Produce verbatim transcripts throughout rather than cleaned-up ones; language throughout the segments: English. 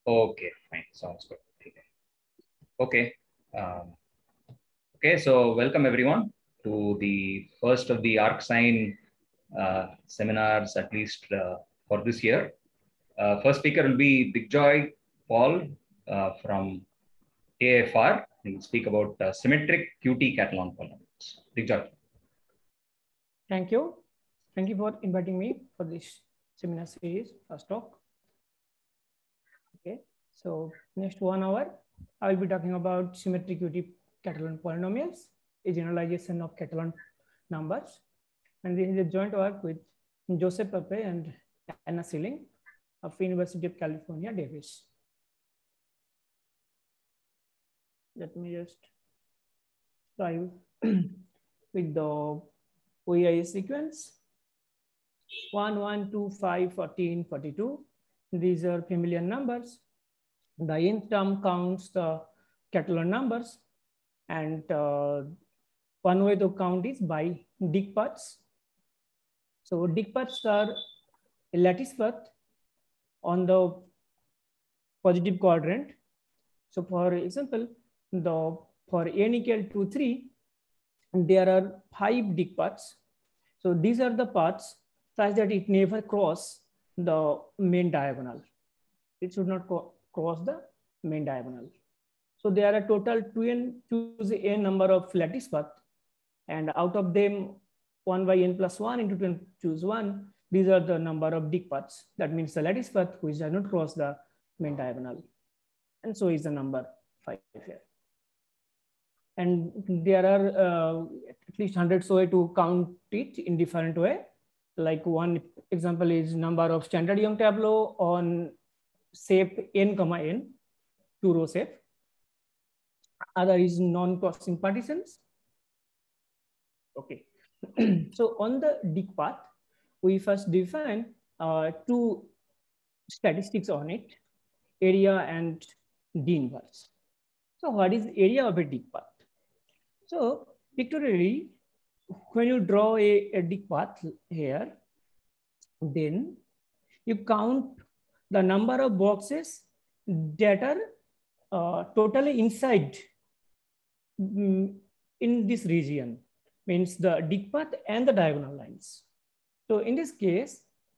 Okay, fine. Sounds good. Okay. Um, okay, so welcome everyone to the first of the ArcSign uh, seminars, at least uh, for this year. Uh, first speaker will be Digjoy Paul uh, from A F R. He will speak about uh, symmetric Q T Catalan polynomials. Digjoy. Thank you. Thank you for inviting me for this seminar series, first talk. Okay, so next one hour, I will be talking about symmetric Q T Catalan polynomials, a generalization of Catalan numbers. And this is a joint work with Joseph Pepe and Anna Sealing of University of California, Davis. Let me just try with the O E I sequence. one, one, two, five, fourteen, forty-two. These are familiar numbers. The nth term counts the Catalan numbers, and uh, one way to count is by dig paths. So dig paths are a lattice path on the positive quadrant. So for example, the for n equal to three, there are five dig paths. So these are the paths such that it never cross the main diagonal. It should not cross the main diagonal. So there are a total two n, choose n number of lattice path, and out of them one by n plus one into two, choose one. These are the number of dig paths. That means the lattice path which does not cross the main diagonal. And so is the number five here. And there are uh, at least hundreds of ways to count it in different way. Like one example is number of standard Young tableau on shape n comma n, two row shape. Other is non-crossing partitions. Okay. So on the dig path, we first define uh, two statistics on it, area and D inverse. So what is area of a dig path? So pictorially, when you draw a, a dig path here, then you count the number of boxes that are uh, totally inside mm, in this region, means the dig path and the diagonal lines. So in this case,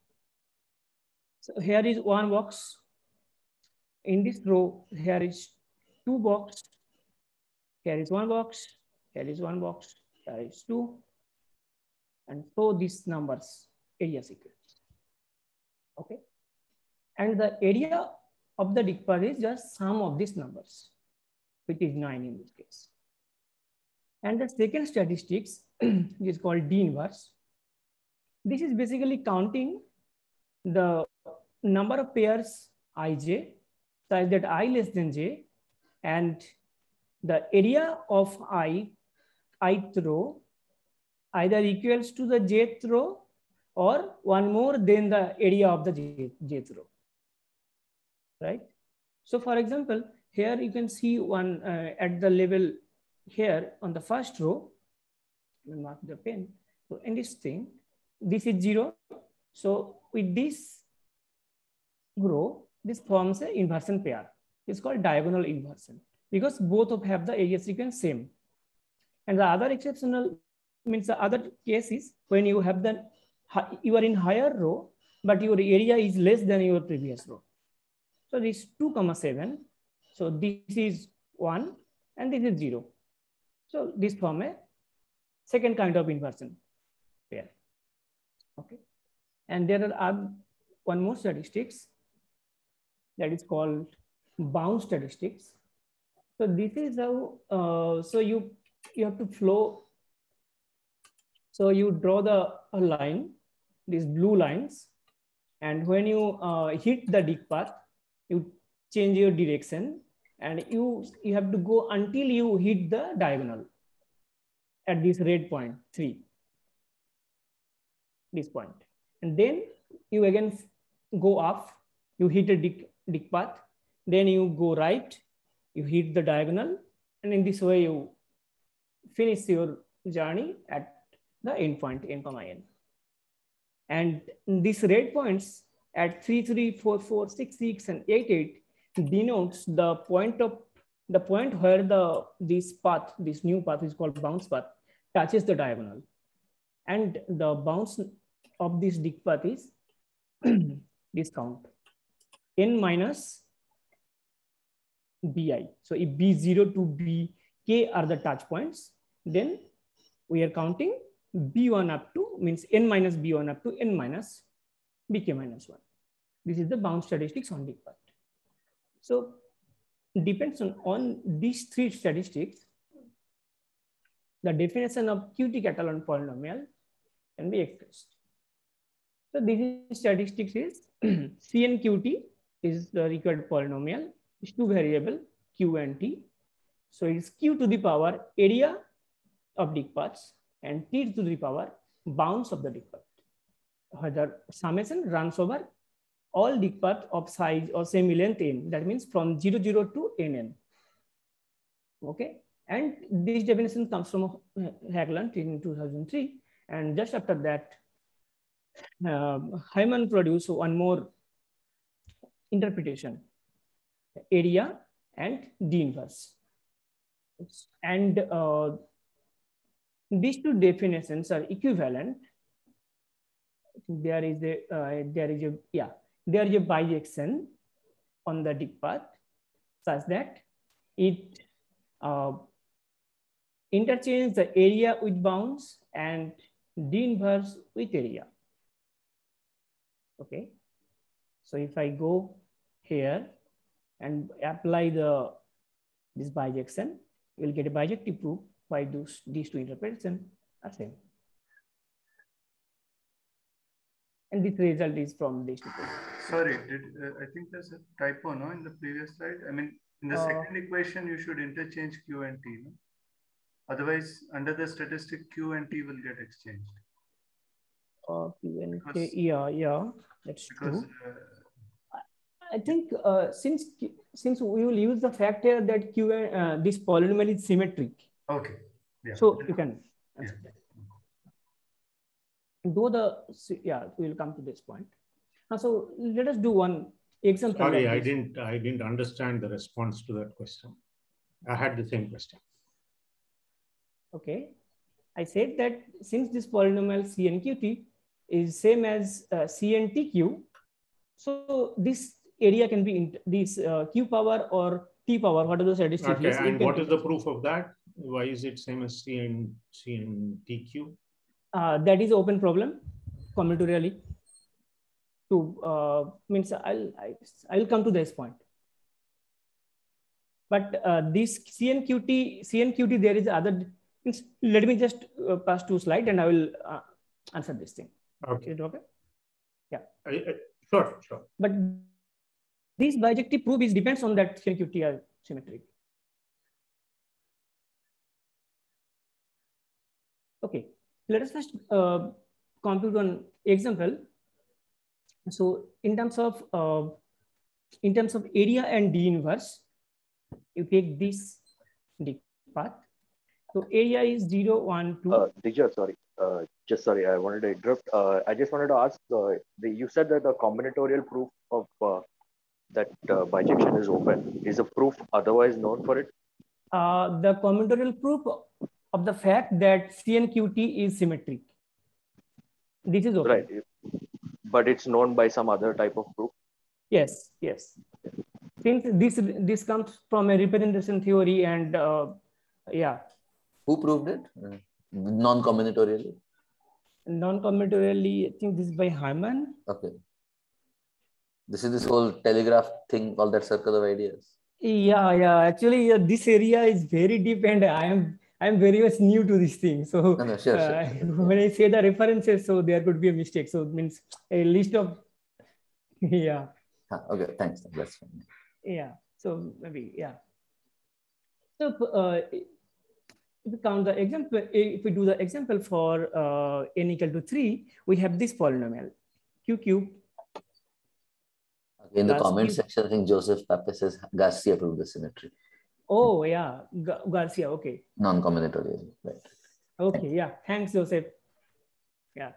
so here is one box. In this row, here is two box. Here is one box. Here is one box. Here is two. And so these numbers, area sequence. Okay. And the area of the dig path is just sum of these numbers, which is nine in this case. And the second statistics is called D inverse. This is basically counting the number of pairs ij such that I less than j, and the area of I, ith row, either equals to the jth row or one more than the area of the jth row, right? So for example, here you can see one uh, at the level here on the first row, let me mark the pen. So in this thing, this is zero. So with this row, this forms an inversion pair. It's called diagonal inversion because both of have the area sequence same. And the other exceptional means the other case is when you have the, you are in higher row, but your area is less than your previous row. So this two comma seven. So this is one and this is zero. So this form a second kind of inversion pair. Okay. And there are one more statistics that is called bound statistics. So this is how, uh, so you, you have to flow. So you draw the a line, these blue lines, and when you uh, hit the dig path, you change your direction and you, you have to go until you hit the diagonal at this red point, three, this point. And then you again go up, you hit a dig, dig path, then you go right, you hit the diagonal, and in this way you finish your journey at the end point, n comma n. And these red points at three, three, four, four, six, six, and eight, eight, denotes the point of the point where the this path, this new path is called bounce path, touches the diagonal, and the bounce of this dig path is this count n minus bi. So if b zero to b k are the touch points, then we are counting b one up to means n minus b one up to n minus bk minus one. This is the bounce statistics on dig path. So depends on, on these three statistics, the definition of Qt-Catalan polynomial can be expressed. So this statistics is C N Q T is the required polynomial, is two variable Q and T. So it's Q to the power area of dig paths and T to the power bounce of the dig path. Whether summation runs over all dig path of size or semi length n, that means from zero zero to nn. Okay, and this definition comes from Haglund in two thousand three, and just after that, uh, Hyman produced one more interpretation, area and D inverse, and uh, these two definitions are equivalent. There is a uh, there is a yeah. There is a bijection on the dig path such that it uh, interchanges the area with bounds and D inverse with area. Okay, so if I go here and apply the this bijection, you will get a bijective proof why those these two interpretations are same. And this result is from these two. Sorry, did, uh, I think there's a typo, no, in the previous slide. I mean, in the uh, second equation, you should interchange Q and T, no? Otherwise, under the statistic, Q and T will get exchanged. Uh, Q and T, yeah, yeah, that's because, true. Uh, I think uh, since since we will use the fact here that Q uh, this polynomial is symmetric. Okay. Yeah. So you can. Yeah. Though the yeah, we will come to this point. Now, so let us do one example. Sorry, I didn't I didn't understand the response to that question. I had the same question. Okay, I said that since this polynomial C N Q T is same as uh, C N T Q, so this area can be in this uh, Q power or T power. What are the statistics? Okay, and what is the proof of that? Why is it same as C N C N T Q? Uh, that is open problem, combinatorially. To uh, means I'll I, I'll come to this point. But uh, this C N Q T C N Q T there is other. Means, let me just uh, pass two slides and I will uh, answer this thing. Okay. Is it okay? Yeah. I, I, sure, sure. But this bijective proof is depends on that C N Q T are symmetric. Okay. Let us first uh, compute one example. So in terms of uh, in terms of area and D inverse, you take this dig path. So area is zero, one, two. Uh, Dija, sorry, uh, just sorry, I wanted to interrupt. Uh, I just wanted to ask. Uh, the, you said that the combinatorial proof of uh, that uh, bijection is open. Is the proof otherwise known for it? Uh, the combinatorial proof of the fact that C N Q T is symmetric. This is open. Right, but it's known by some other type of proof. Yes, yes. Since this this comes from a representation theory, and uh, yeah. Who proved it? Uh, non-combinatorially. Non-combinatorially, I think this is by Hyman. Okay. This is this whole telegraph thing, all that circle of ideas. Yeah, yeah. Actually, uh, this area is very deep, and I am I am very much new to this thing. So no, no, sure, uh, sure, sure. when I say the references, so there could be a mistake. So it means a list of yeah. Huh, okay, thanks. That's fine. Yeah. So maybe yeah. So uh, if we count the example, if we do the example for uh, n equal to three, we have this polynomial q cube. Okay, in the comment section, I think Joseph Pape says Garcia proved the symmetry. Oh yeah, Gar Garcia. Okay. Non-combinatorial, right? Okay. Thanks. Yeah. Thanks, Joseph. Yeah.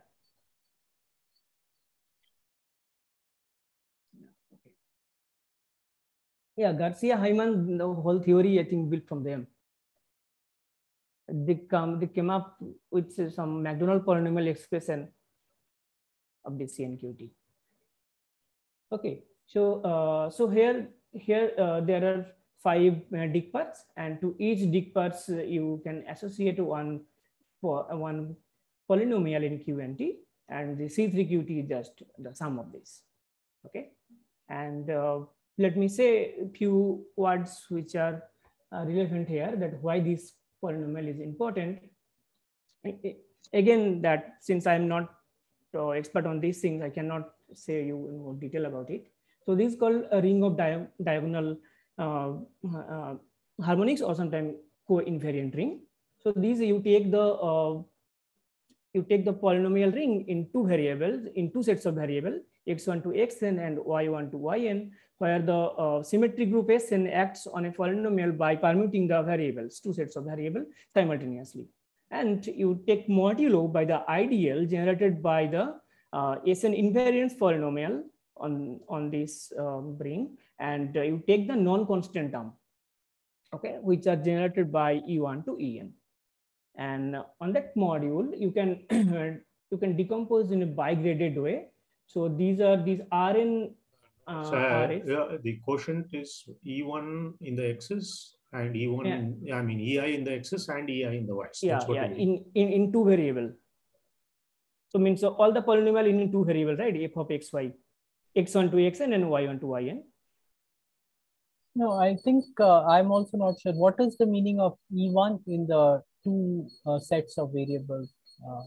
Yeah, Garcia-Hyman, the whole theory, I think, built from them. They come, they came up with some McDonald polynomial expression of the C N Q T. Okay, so uh, so here here uh, there are five uh, dict parts, and to each dict parts uh, you can associate one for uh, one polynomial in Q and T, and the C three Q T is just the sum of this. Okay, and uh, let me say a few words which are uh, relevant here, that why this polynomial is important. Again, that since I'm not uh, expert on these things, I cannot say you in more detail about it. So this is called a ring of dia diagonal uh, uh, harmonics, or sometimes co-invariant ring. So these you take the uh, you take the polynomial ring in two variables, in two sets of variables, x one to xn and y one to yn, where the uh, symmetric group Sn acts on a polynomial by permuting the variables, two sets of variables simultaneously. And you take modulo by the ideal generated by the uh, Sn invariance polynomial on, on this um, ring, and uh, you take the non-constant term, okay, which are generated by E one to En. And on that module, you can you can decompose in a bigraded way. So these are these Rn. Uh, so uh, yeah, the quotient is E one in the x's and E one, yeah. in, I mean E I in the x's and E I in the y's. Yeah, That's what yeah, in, in in two variable. So means so all the polynomial in two variable, right? F of x y, x one to xn and y one to yn. No, I think uh, I'm also not sure. What is the meaning of E one in the two uh, sets of variables? Uh,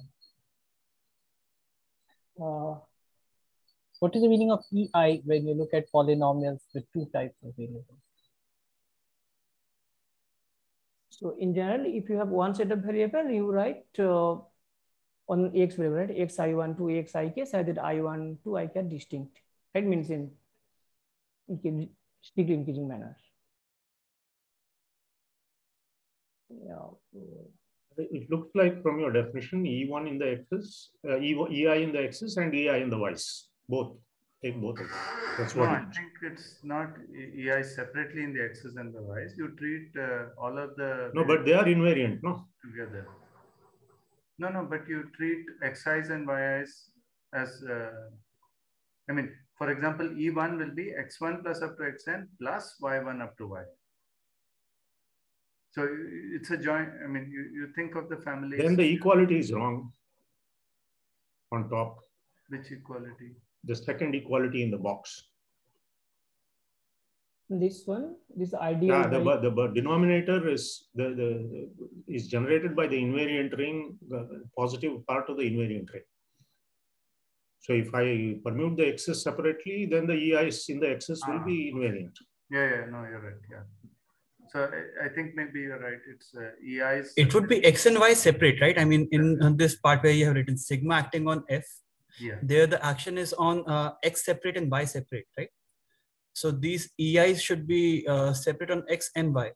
uh, what is the meaning of E I when you look at polynomials with two types of variables? So in general, if you have one set of variable, you write uh, on x variable, right? X I one to x I k, so that I one to I k are distinct. That means in, in strictly increasing manner. Yeah. It looks like from your definition, E one in the x's, uh, E I in the x's and E I in the y's, both. Take both of them. That's what no, it I is. think it's not E I separately in the x's and the y's. You treat uh, all of the... No, but they are invariant, no? Together. No, no, but you treat xi's and yi's as... Uh, I mean, for example, E one will be x one plus up to xn plus y one up to y. So it's a joint, I mean, you, you think of the family. Then the equality is wrong on top. Which equality? The second equality in the box. This one, this ideal. Yeah, the, by... the, the denominator is the, the is generated by the invariant ring, the positive part of the invariant ring. So if I permute the x's separately, then the E I's in the x's ah, will be invariant. Yeah, yeah, no, you're right. Yeah. So I, I think maybe you're right. It's uh, E I's. It would be x and y separate, right? I mean, in uh, this part where you have written sigma acting on f, yeah. there the action is on uh, x separate and y separate, right? So these E I's should be uh, separate on x and y.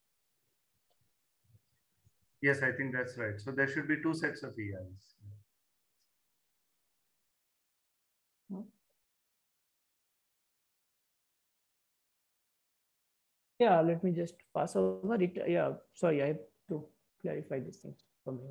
Yes, I think that's right. So there should be two sets of E I's. Yeah, let me just pass over it. Yeah, sorry, I have to clarify these things for me.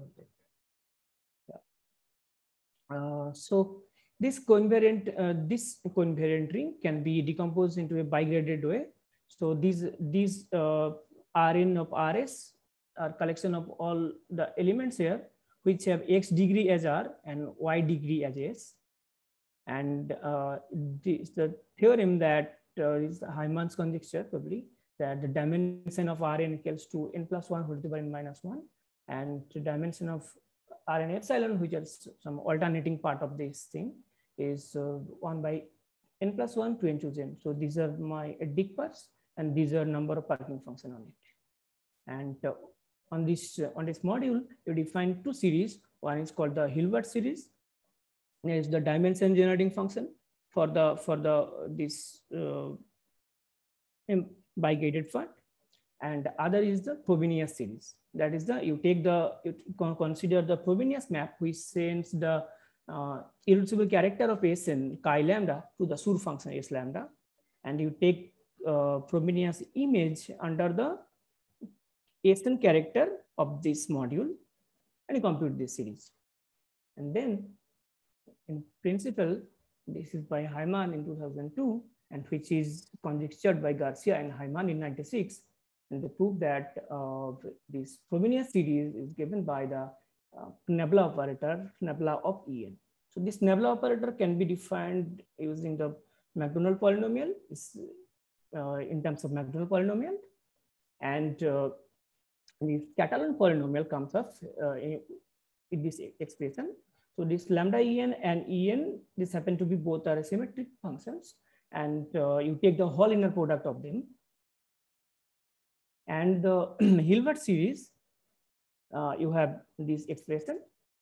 Yeah. Uh, so this coinvariant, uh, this coinvariant ring can be decomposed into a bigraded way. So these these uh, Rn of Rs are collection of all the elements here, which have x degree as R and y degree as S. And uh, this the theorem that uh, is Hyman's conjecture probably, that the dimension of Rn equals to n plus one whole to the power n minus one, and the dimension of Rn epsilon, which is some alternating part of this thing, is uh, one by n plus one to n choose n. So these are my dict parts, and these are number of parking function on it. And uh, on this uh, on this module, you define two series. One is called the Hilbert series. There is the dimension generating function for the for the this uh, bigated part, and other is the Frobenius series. That is the you take the you consider the Frobenius map, which sends the uh, irreducible character of Sn chi lambda to the Schur function S lambda, and you take uh, Frobenius image under the S N character of this module and compute this series. And then in principle, this is by Hyman in two thousand two, and which is conjectured by Garcia and Hyman in ninety-six. And they prove that uh, this Frobenius series is given by the uh, Knebla operator, Knebla of E N. So this Knebla operator can be defined using the Macdonald polynomial uh, in terms of Macdonald polynomial, and uh, the Catalan polynomial comes up uh, in, in this expression. So this lambda En and En, this happen to be both are symmetric functions, and uh, you take the whole inner product of them. And the Hilbert series, uh, you have this expression.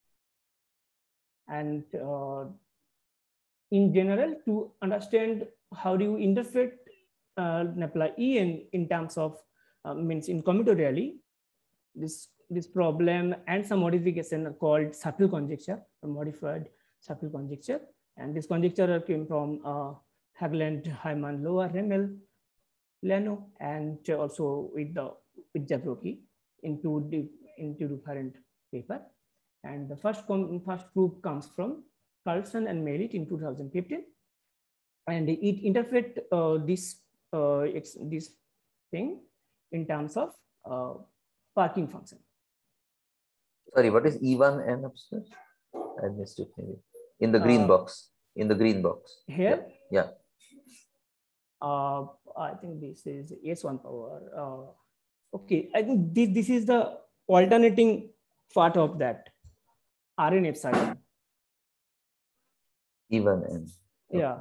And uh, in general, to understand how do you interpret uh, Knebla En in terms of uh, means in commutatorially, this this problem and some modification are called Sheffield conjecture, or modified Sheffield conjecture. And this conjecture came from uh, Haglund, Hyman, Lower, Remmel, Leno, and also with the with Jabrocki into the into different paper. And the first first proof comes from Carlson and Merritt in two thousand fifteen, and it interpret uh, this uh, this thing in terms of uh, parking function. Sorry, what is E one N upstairs? I missed it maybe. In the green Uh, box. In the green box. Here? Yeah. yeah. Uh, I think this is S one power. Uh, okay, I think this, this is the alternating part of that R N epsilon. E one N. Okay. Yeah.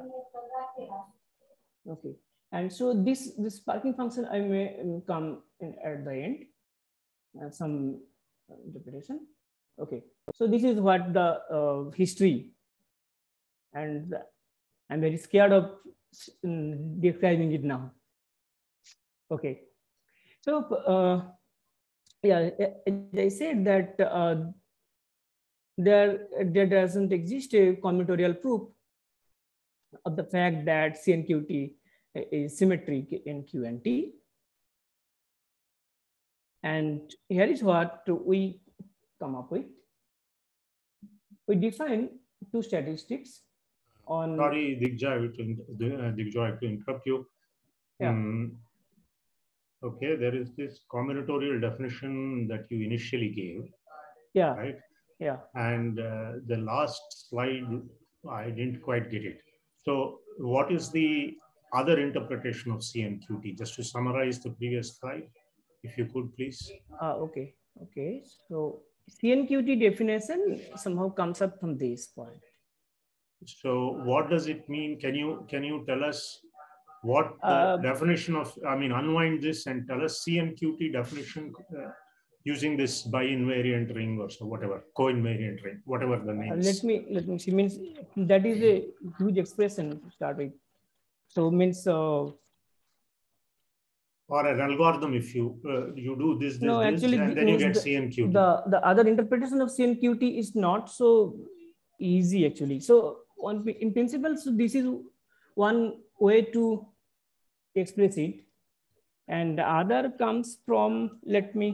yeah. Okay. And so this, this parking function I may come in at the end. Uh, some interpretation. Okay, so this is what the uh, history, and I'm very scared of um, describing it now. Okay, so uh, yeah, I said that uh, there there doesn't exist a combinatorial proof of the fact that C N Q T is symmetric in Q and T. And here is what we come up with. We define two statistics on. Sorry, Digjoy, to, uh, Digjoy, to interrupt you. Yeah. Um, okay, there is this combinatorial definition that you initially gave. Yeah. Right? Yeah. And uh, the last slide, I didn't quite get it. So, what is the other interpretation of C N Q T? Just to summarize the previous slide. If you could, please. Uh, okay. Okay. So C N Q T definition somehow comes up from this point. So what does it mean? Can you can you tell us what the Uh, definition of? I mean, unwind this and tell us C N Q T definition uh, using this bi-invariant ring or so whatever, co-invariant ring, whatever the name uh, is. let me let me see. Means that is a huge expression to start with. So means. Uh, Or an algorithm, if you uh, you do this, this, no, this, actually, and then you get the, C N Q T. The, the other interpretation of C N Q T is not so easy, actually. So on, in principle, so this is one way to express it. And the other comes from, let me,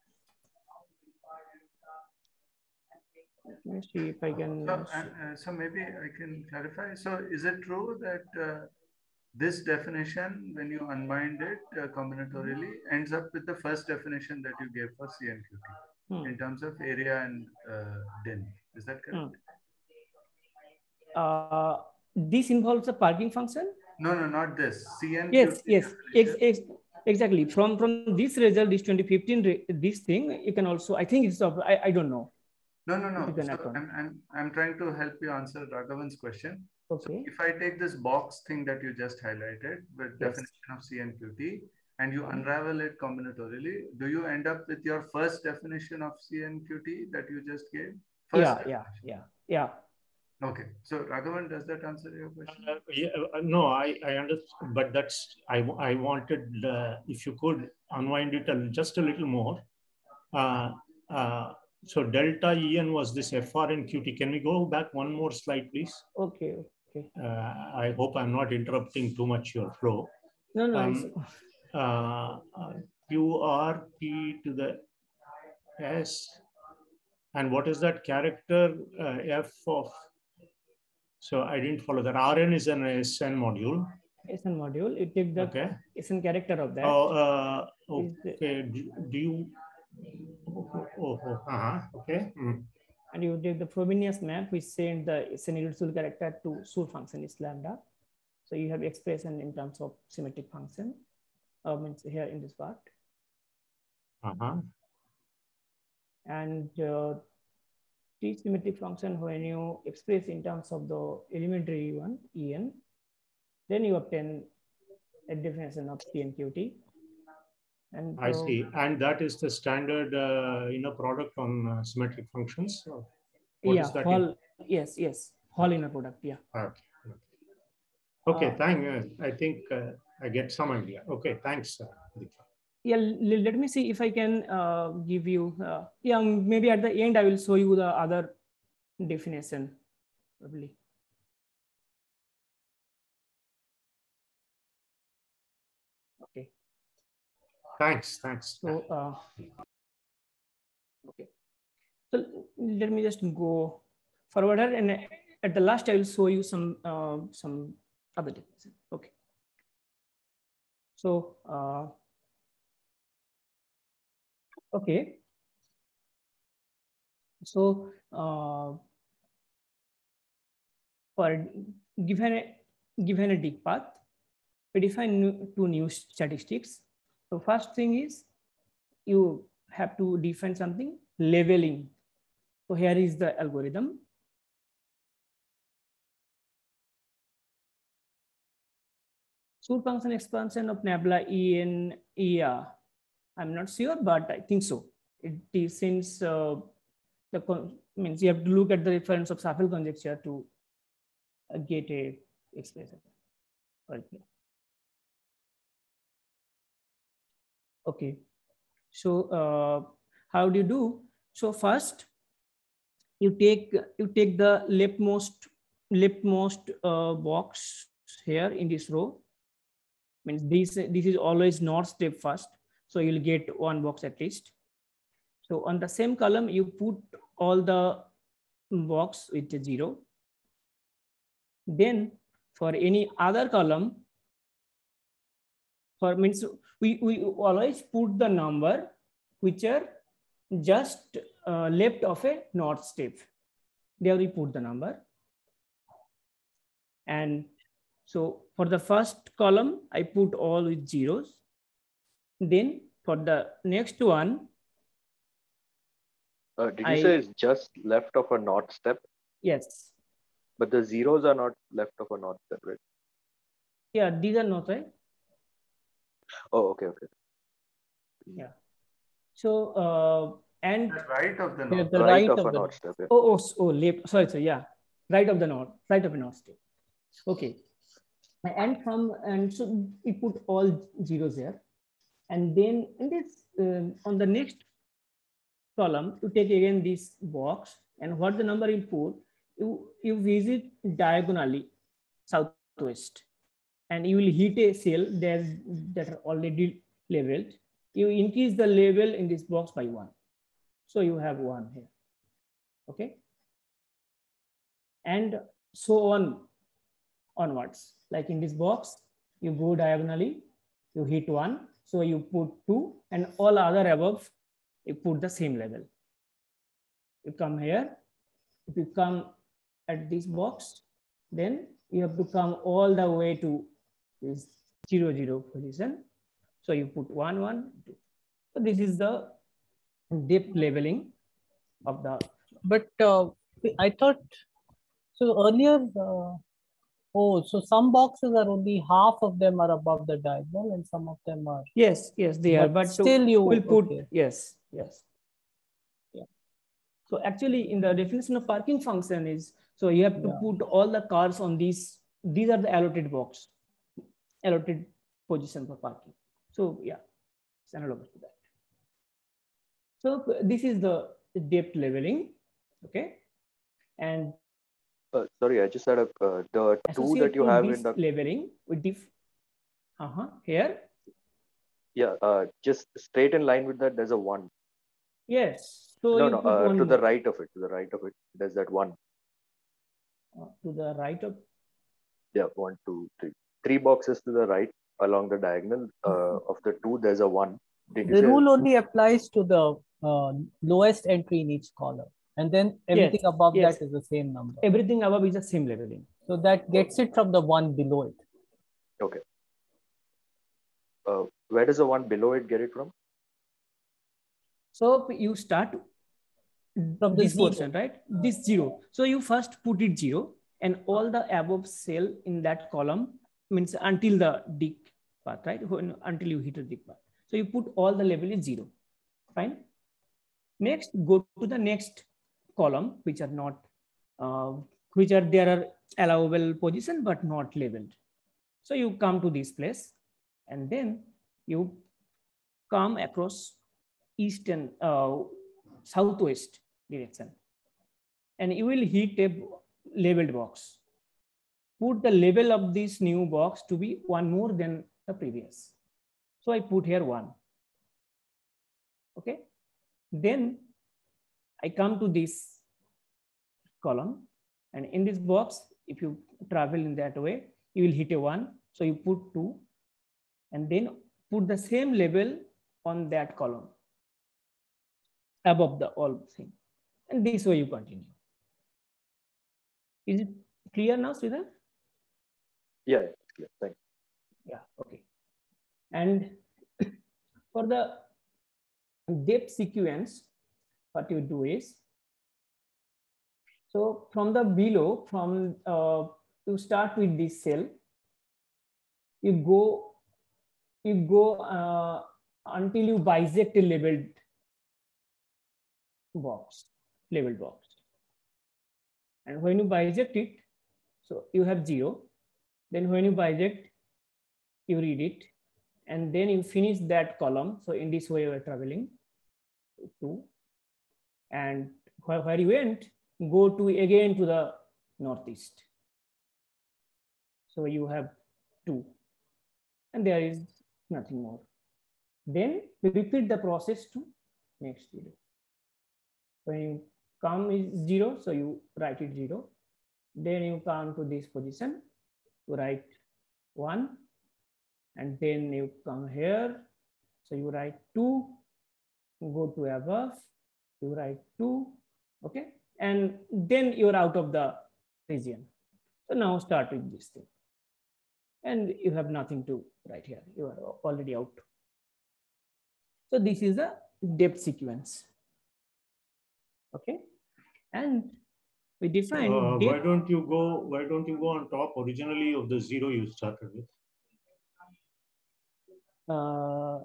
let me see if I can. So, uh, uh, so maybe I can clarify. So is it true that uh, this definition, when you unwind it uh, combinatorially, ends up with the first definition that you gave for C N Q T hmm. in terms of area and uh, D I N? Is that correct? Hmm. Uh, this involves a parking function? No, no, not this. C N Q T. Yes, yes, ex ex exactly. From from this result, this twenty fifteen, this thing, you can also, I think it's, I, I don't know. No, no, no. So I'm, I'm, I'm trying to help you answer Raghavan's question. Okay. So if I take this box thing that you just highlighted with yes. definition of C N Q T and you unravel it combinatorially, do you end up with your first definition of C N Q T that you just gave? First yeah, definition. yeah, yeah, yeah. Okay. So Raghavan, does that answer your question? Uh, yeah, uh, no, I, I understand, but that's, I, I wanted, uh, if you could unwind it a, just a little more. Uh, uh, so delta E N was this F R N Q T. Can we go back one more slide, please? Okay. Okay. Uh, I hope I'm not interrupting too much your flow. No, no. Um, it's- uh, uh, Q R T to the S. And what is that character uh, F of? So I didn't follow that. R N is an S N module. S N module. You take the Okay. S N character of that. Oh, uh, Is the- okay. Do, do you? Oh, oh, oh, uh-huh. Okay. Mm. and you take the Frobenius map, which send the S N irreducible character to Sur function is lambda. So you have expression in terms of symmetric function. Uh, means here in this part. Uh-huh. And uh, T symmetric function, when you express in terms of the elementary one, E N, then you obtain a definition of T and Q T. And I uh, see. And that is the standard uh, inner product on uh, symmetric functions. So what yeah, is that? Hall, yes, yes, Hall inner product, yeah. Okay. Okay, Uh, thank. Uh, I think uh, I get some idea. Okay, thanks. Uh, Deepa. yeah, l- let me see if I can uh, give you, uh, yeah, maybe at the end I will show you the other definition, probably. Okay. Thanks, thanks. So, uh, okay. So let me just go forward here, and at the last I will show you some uh, some other definition. Okay. So, uh, okay. So, uh, for given a given a dig path, we define new, two new statistics. So first thing is you have to define something leveling. So here is the algorithm. Sur function expansion of nabla E N E A. I'm not sure, but I think so. It is since uh, the means you have to look at the reference of Shuffle conjecture to uh, get a expression. Okay. Okay. So uh, how do you do? So first, you take you take the leftmost leftmost uh, box here in this row. Means this this is always north step first, so you'll get one box at least. So on the same column, you put all the box with a zero. Then for any other column, for means we, we always put the number which are just uh, left of a north step. There we put the number. And so for the first column, I put all with zeros. Then for the next one, Uh, did you I, say it's just left of a north step? Yes. But the zeros are not left of a north step, right? Yeah, these are not, right? Oh, okay, okay. Yeah. So, uh, and The right of the Yeah, north. the Right, right of, of a the north step. Yeah. oh, oh, oh, left, sorry, sorry, yeah. Right of the north, right of the north step. Okay. And from, and so we put all zeros there. And then in this, um, on the next column, you take again this box, and what the number you put, you, you visit diagonally southwest, and you will hit a cell that, that are already labeled. You increase the label in this box by one. So you have one here. Okay. And so on onwards. Like in this box, you go diagonally, you hit one, so you put two, and all other above, you put the same level. You come here, if you come at this box, then you have to come all the way to this zero, zero position. So you put one, one, two. So this is the depth leveling of the. But uh, I thought, so earlier, uh, oh, so some boxes are only half of them are above the diagonal and some of them are. Yes, yes, they but are, but still you will put, okay. yes, yes. Yeah. So actually in the definition of parking function is, so you have to Yeah. put all the cars on these, these are the allotted box, allotted position for parking. So yeah, it's analogous to that. So this is the depth leveling, okay? And Uh, sorry, I just had a uh, the two that associate you to have this in the leveling with diff. Uh-huh. Here? Yeah, uh, just straight in line with that, there's a one. Yes. So No, you no, put uh, one to more. the right of it, to the right of it, there's that one. Uh, to the right of. Yeah, one, two, three. Three boxes to the right along the diagonal. Uh, of the two, there's a one. Did you The say rule only applies to the uh, lowest entry in each column. And then everything Yes, above yes. that is the same number. Everything above is the same leveling. So that gets it from the one below it. Okay. Uh, where does the one below it get it from? So you start from the this zero. portion, right? This zero. So you first put it zero, and all the above cell in that column means until the dick path, right? Until you hit a dick path. So you put all the level is zero. Fine. Next, go to the next column, which are not, uh, which are there are allowable position but not labeled. So you come to this place, and then you come across east and uh, southwest direction, and you will hit a labeled box. Put the label of this new box to be one more than the previous. So I put here one. Okay. Then I come to this column, and in this box, if you travel in that way, you will hit a one. So you put two, and then put the same label on that column above the all thing. And this way you continue. Is it clear now, Sridhar? Yeah, it's clear. Thanks. Yeah, okay. And for the depth sequence, what you do is, so from the below, from uh, you start with this cell, you go, you go uh, until you bisect a labeled box, labeled box. And when you bisect it, so you have zero. Then when you bisect, you read it, and then you finish that column. So in this way, you are traveling to, and where, where you went, go to again to the northeast. So you have two, and there is nothing more. Then we repeat the process to next zero. When you come is zero, so you write it zero. Then you come to this position, you write one, and then you come here, so you write two, go to above, you write two, okay, and then you're out of the region. So now start with this thing, and you have nothing to write here, you are already out. So this is a depth sequence, okay, and we define uh, depth. why don't you go why don't you go on top originally of the zero you started with? Uh,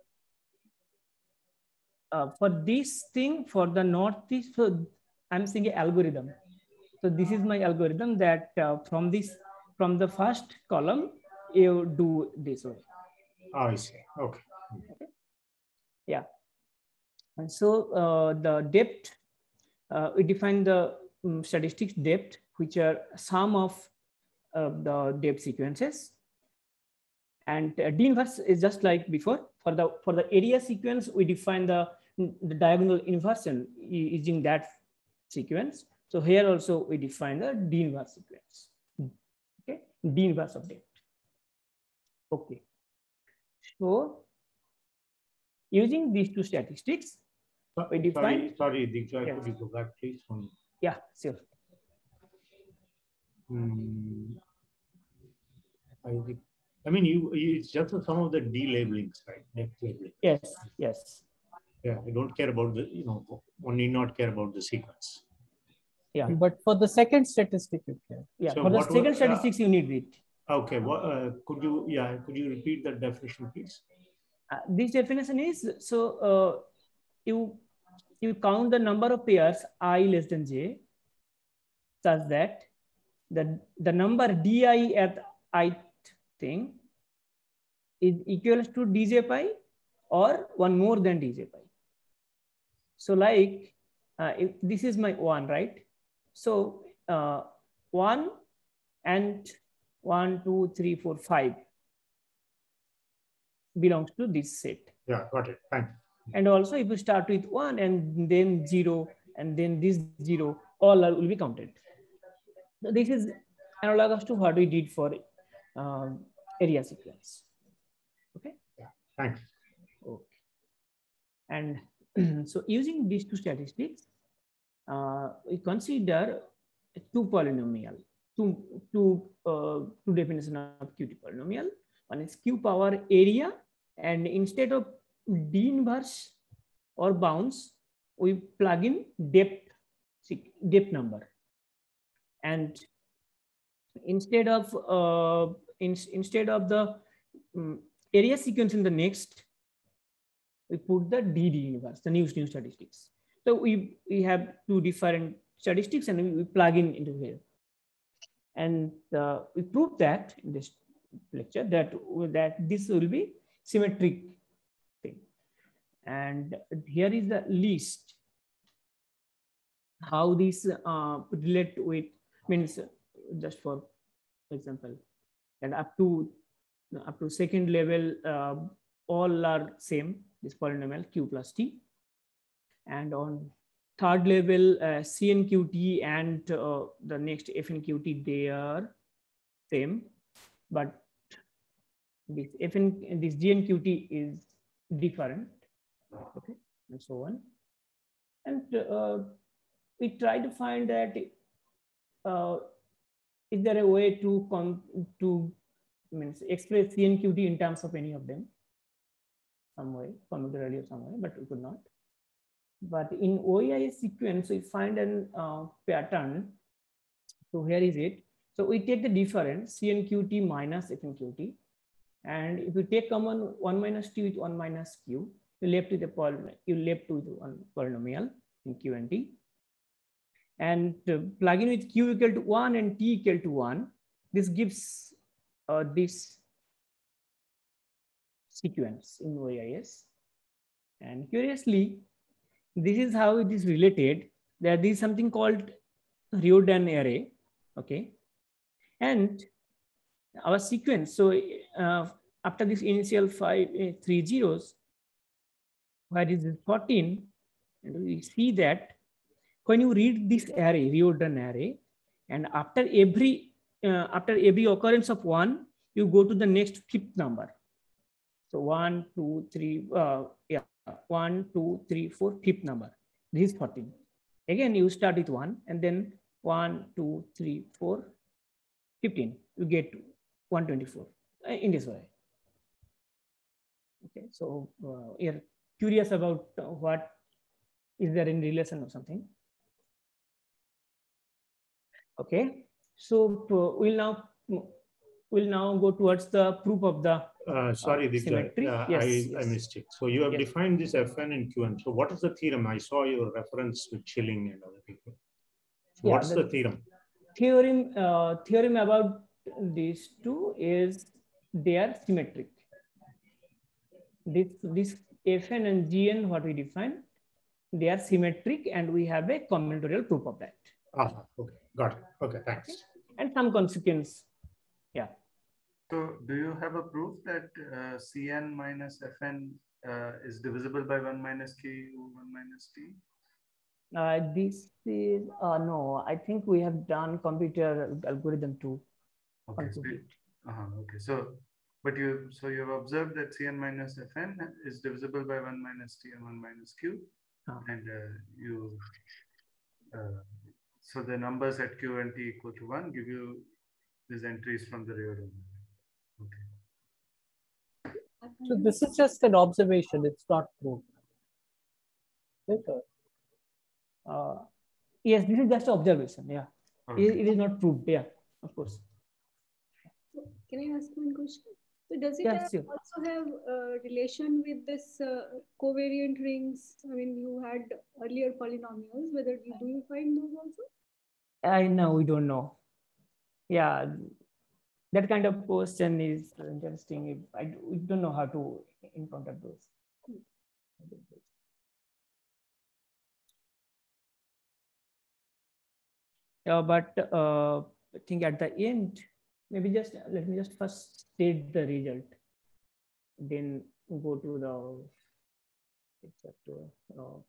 uh, for this thing, for the northeast, so I'm saying an algorithm. So this is my algorithm that uh, from this, from the first column, you do this way. Ah, I see. Okay. Okay. Yeah. And so uh, the depth, uh, we define the um, statistics depth, which are sum of uh, the depth sequences. And uh, D inverse is just like before. For the for the area sequence, we define the, the diagonal inversion using that sequence. So here also we define the D inverse sequence. Okay, D inverse of depth. Okay. So using these two statistics, we define. Sorry, sorry, Diksha, Yes. could you go back, please? One. Yeah, sure. Hmm. I think. I mean, you, you it's just some of the delabelings, right? Next labeling. Yes, yes. Yeah, I don't care about the, you know, one need not care about the sequence. Yeah. But for the second statistic, you can. Yeah, So for the what second was, statistics, uh, you need it. Okay, what uh, could you, yeah, could you repeat that definition, please? Uh, this definition is, so uh, you, you count the number of pairs I less than j such that the, the number di at ith thing is equals to dj pi or one more than dj pi. So like, uh, if this is my one, right? So uh, one and one, two, three, four, five. belongs to this set. Yeah, got it. Fine. And also if you start with one and then zero and then this zero, all are, will be counted. So this is analogous to what we did for um, area sequence. Okay. Yeah, thanks. Okay. And so using these two statistics, uh, we consider two polynomial, two, two, uh, two definition of Q T polynomial. One is Q power area, and instead of D inverse or bounds, we plug in depth, depth number. And instead of uh, in, instead of the um, area sequence in the next, we put the D D inverse, the new new statistics. So we we have two different statistics and we, we plug in into here. And uh, we prove that in this lecture that that this will be symmetric thing. And here is the list how these uh, relate with, means just for example, and up to up to second level uh, all are same, this polynomial Q plus T, and on third level uh, C N Q T and uh, the next F N Q T, they are same, but this F N this G N Q T is different, okay, and so on. And uh, we try to find that uh, is there a way to come to means express C N Q T in terms of any of them, some way, computerally or some way, but we could not. But in O E I S sequence, we find an uh, pattern. So here is it. So we take the difference C N Q T minus F N Q T, and if you take common one minus T with one minus Q, you left with a polynomial. You left with one polynomial in Q and T, and uh, plug in with Q equal to one and T equal to one. This gives uh, this sequence in O E I S. And curiously, this is how it is related. There is something called Riordan array, okay? And our sequence, so uh, after this initial five, uh, three zeros, where is it fourteen, and we see that when you read this array, Riordan array, and after every, uh, after every occurrence of one, you go to the next fifth number. So one, two, three, uh, yeah, one, two, three, four, fifth number. This is fourteen. Again, you start with one, and then one, two, three, four, fifteen. You get one twenty-four uh, in this way. Okay, so uh, you're curious about uh, what is there in relation or something. Okay, so uh, we'll now we'll now go towards the proof of the Uh, sorry, uh, Diksha, uh, yes, I, yes. I missed it. So you have Yes. defined this F N and Q N. So what is the theorem? I saw your reference to Chilling and other people. So Yeah, what's the- the theorem? Theorem uh, theorem about these two is they are symmetric. This this F N and G N, what we define, they are symmetric, and we have a combinatorial proof of that. Ah, okay, got it. Okay, thanks. And some consequence. Yeah. So do you have a proof that uh, C N minus F N uh, is divisible by one minus K over one minus T? Uh, this is, uh, no, I think we have done computer algorithm to Okay, so, compute it. uh okay. So, but you, so you have observed that C N minus F N is divisible by one minus T and one minus Q. Huh. And uh, you, uh, so the numbers at Q and T equal to one give you these entries from the Riordan. Okay. So this is just an observation, it's not proof. Right, or- Uh, yes, this is just observation. Yeah, Okay. it, it is not proved. Yeah, of course. Can I ask one question? So does it Yeah, have, sure. also have a relation with this uh, covariant rings? I mean, you had earlier polynomials. Whether you do you find those also? I know we don't know. Yeah, that kind of question is interesting. I we don't know how to encounter those. Yeah, but uh, I think at the end, maybe just let me just first state the result. then go to the, uh,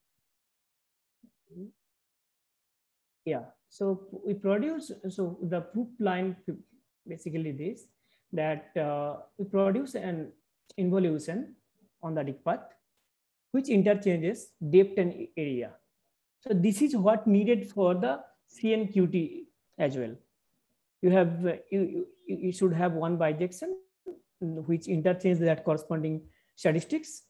yeah, so we produce, so the proof line basically this, that uh, we produce an involution on the dict path, which interchanges depth and area. So this is what needed for the C N Q T as well. You have, uh, you, you, you should have one bijection which interchange that corresponding statistics,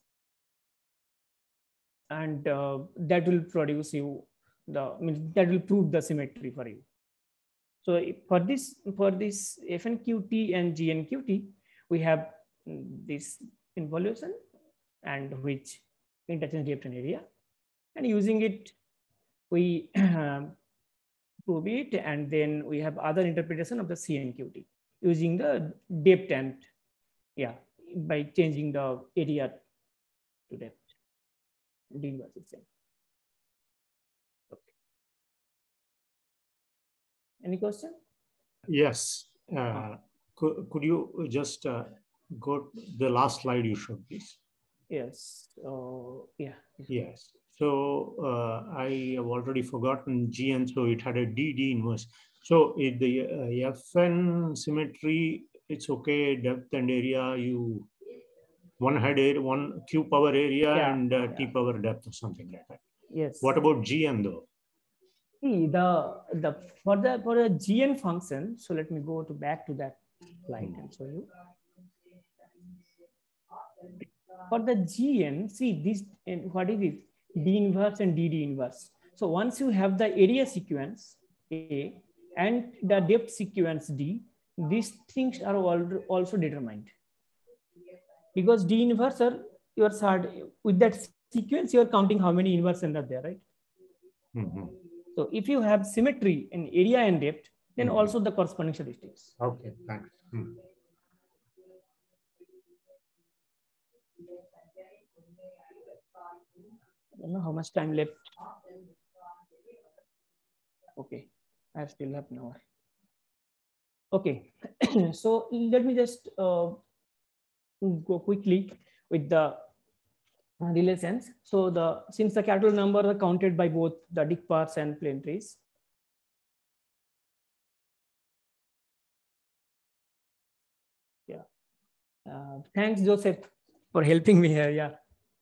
and uh, that will produce you the, I mean, that will prove the symmetry for you. So for this, for this F N Q T and G N Q T, we have this involution and which interchange depth and area, and using it we prove it, and then we have other interpretation of the C N Q T using the depth and, yeah, by changing the area to depth. D inverse is same. Okay. Any question? Yes. Uh, could, could you just uh, go to the last slide you showed, please? Yes. Uh, yeah. Yes. So uh, I have already forgotten G N, so it had a D D inverse. So if the uh, F N symmetry, it's okay, depth and area, you one had area, one Q power area, yeah, and uh, yeah. T power depth or something like that. Yes. What about G N though? See, the the for the for a G N function. So let me go to back to that slide and show you. For the G N, see this, and what is it? D inverse and D D inverse. So once you have the area sequence A and the depth sequence D, these things are also determined. Because D inverse are, you are start with that sequence, you are counting how many inverse are there, right? Mm-hmm. So if you have symmetry in area and depth, then mm-hmm. also the corresponding statistics. Okay, thanks. Hmm. I don't know how much time left. Okay, I still have an hour. Okay, so let me just uh, go quickly with the relations. So the, since the catalog number are counted by both the dict paths and plane trees. Yeah. Uh, thanks, Joseph, for helping me here. Yeah.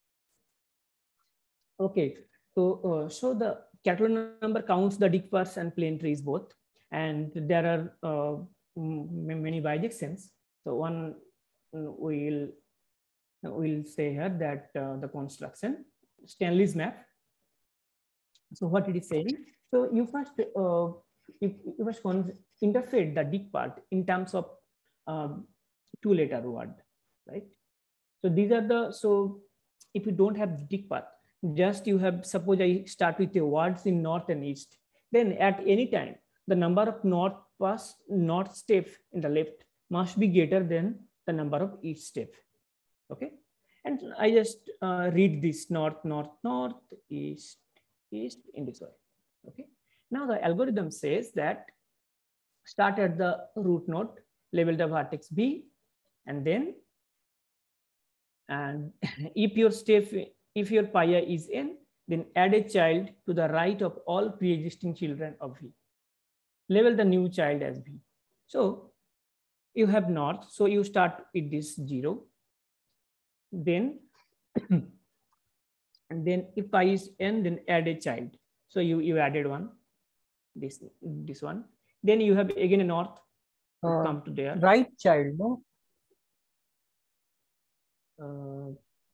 Okay. So, uh, so the catalog number counts the dict paths and plane trees both, and there are uh, many bijections. So one will we'll say here that uh, the construction Stanley's map. So what it is saying? So you first uh, you, you first interpret the dict path in terms of um, two letter word, right? So these are the, so if you don't have dict path, just you have, suppose I start with the words in north and east, then at any time the number of north pass north step in the left must be greater than the number of east step. Okay, and I just uh, read this north, north, north, east, east in this way. Okay, now the algorithm says that start at the root node, label the vertex B, and then, and if your step, if your pi is n, then add a child to the right of all pre-existing children of V. Label the new child as V. So you have north, so you start with this zero. Then, and then if pi is n, then add a child. So you, you added one, this, this one. Then you have again a north, uh, come to there. Right child, no? Uh,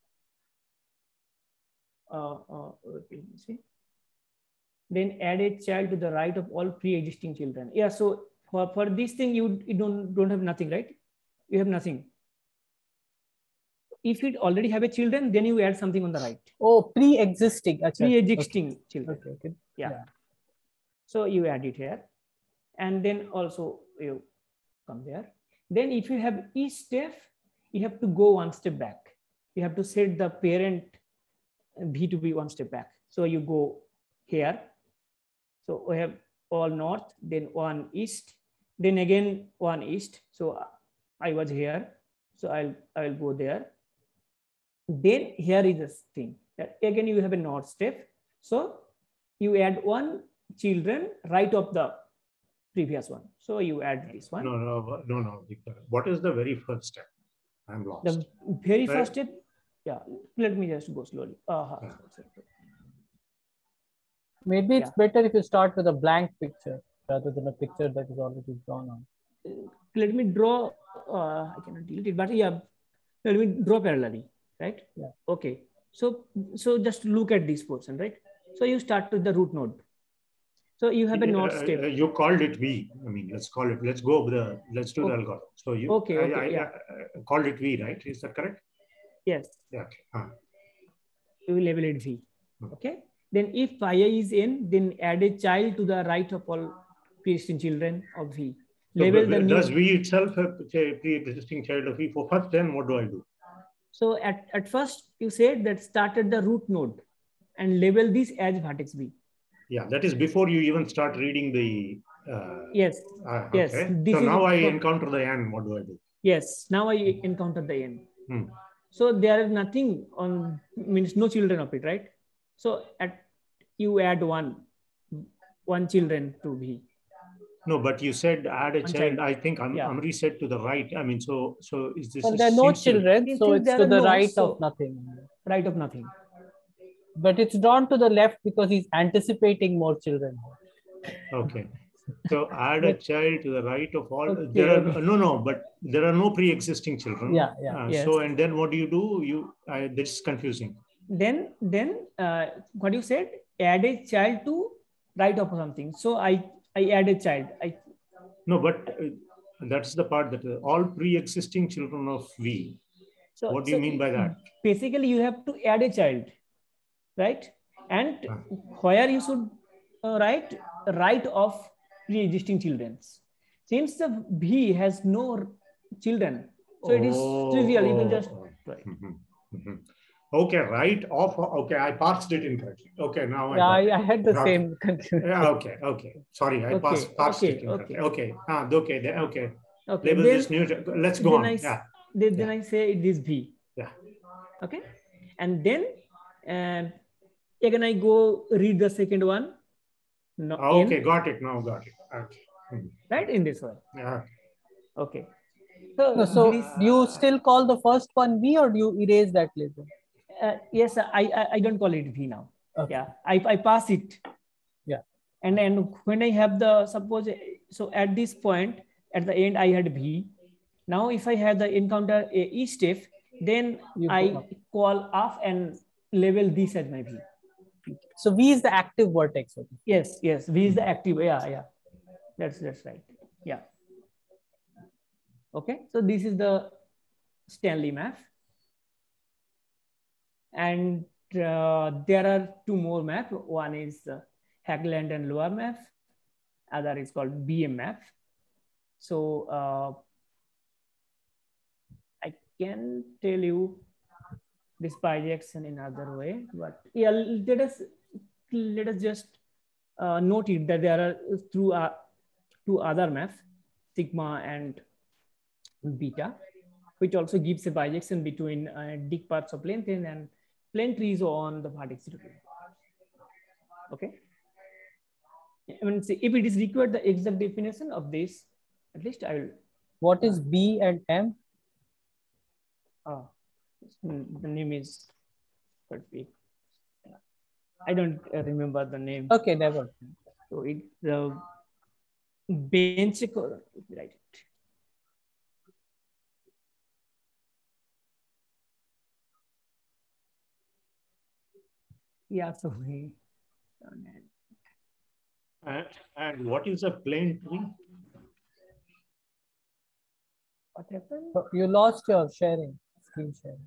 uh, uh, okay, see. Then add a child to the right of all pre-existing children. Yeah, so for, for this thing, you, you don't, don't have nothing, right? You have nothing. If you already have a children, then you add something on the right. Oh, pre-existing. Pre-existing okay. children. Okay, okay. Yeah. yeah. So you add it here. And then also you come there. Then if you have each step, you have to go one step back. You have to set the parent V to be one step back. So you go here. So we have all north, then one east, then again one east. So I was here. So I'll, I'll go there. Then here is the thing that again you have a NOT step. So you add one children right of the previous one. So you add this one. No, no, no, no. What is the very first step? I'm lost. The very Right. first step, yeah. Let me just go slowly. Uh, Yeah. Maybe it's Yeah. better if you start with a blank picture rather than a picture that is already drawn on. Let me draw. Uh, I cannot delete it, but yeah, let me draw parallelly, right? Yeah. Okay. So so just look at this portion, right? So you start with the root node. So you have a Uh, node uh, step. You called it V. I mean, let's call it. Let's go over the. Let's do the Okay. algorithm. So you. Okay, I, okay, I, yeah. I, I called it V, right? Is that correct? Yes. Yeah. Okay. Huh. You will label it V. Hmm. Okay. Then if phi is n, then add a child to the right of all pre-existing children of V. So Label the does new. V itself have a pre-existing child of V? For first, then what do I do? So at, at first you said that started the root node and label this as vertex V. Yeah, that is before you even start reading the. Uh, Yes. uh, Yes. Okay. This So is now I from- encounter the N. What do I do? Yes. Now I encounter the n. Hmm. So there is nothing on, means no children of it, right? So at you add one, one children to V. No, but you said add a One child. child. I think I'm, Yeah. Amri said to the right. I mean, so so is this? Well, there are no seems to- children, Since so it's there to are the no, right so- of nothing. Right of nothing. But it's drawn to the left because he's anticipating more children. Okay. So add a But- child to the right of all. Okay, there are okay. no, no, but there are no pre-existing children. Yeah, yeah. Uh, Yes. So and then what do you do? You I, this is confusing. Then, then uh, what you said, add a child to right of something. So I, I add a child. I No, but uh, that's the part that uh, all pre-existing children of V. so What do so you mean by that? Basically, you have to add a child, right? And Ah. where you should uh, write right of pre-existing children. Since the V has no children, so it is Oh, trivial. You can oh, just oh. write. Mhm, mhm. Okay, right off. Okay, I parsed it incorrectly. Okay, now I Yeah, got I, it. I had the Got same it. confusion. Yeah, okay, okay. Sorry, I Okay, parsed, parsed okay, it incorrectly. okay. Okay, ah, okay, then, okay. Okay. Label Then, this new. Let's go then on. I, Yeah, then, then yeah. I say it is V. Yeah. Okay. And then uh, again I go read the second one. No, Ah, okay, N, got it. Now got it. Okay. Hmm. right, in this one. Yeah. Okay. So, No, so this, do you still call the first one V or do you erase that label? uh, yes, I, I I don't call it V now. Okay. Yeah, I, I pass it. Yeah. And then when I have the, suppose, so at this point, at the end, I had V. Now, if I have the encounter a E step, then You go I up. call off and label this as my V. So V is the active vertex. Okay. Yes, yes, V is the active. Yeah, yeah. That's that's right. Yeah. Okay, so this is the Stanley map. And uh, there are two more maps. One is uh, Hagland and Lower map. Other is called B M map. So uh, I can tell you this bijection in other way, but yeah, let us let us just uh, note it that there are through uh, two other maps, sigma and beta, which also gives a bijection between uh, dick parts of plane thin and plane trees on the vertex zero. Okay. I mean, see, if it is required the exact definition of this, at least I will. What is B and M? Oh, the name is, I don't uh, remember the name. Okay, never. So it the bench, right? Yeah, so we. And, and what is a plane tree? What happened? You lost your sharing, screen sharing.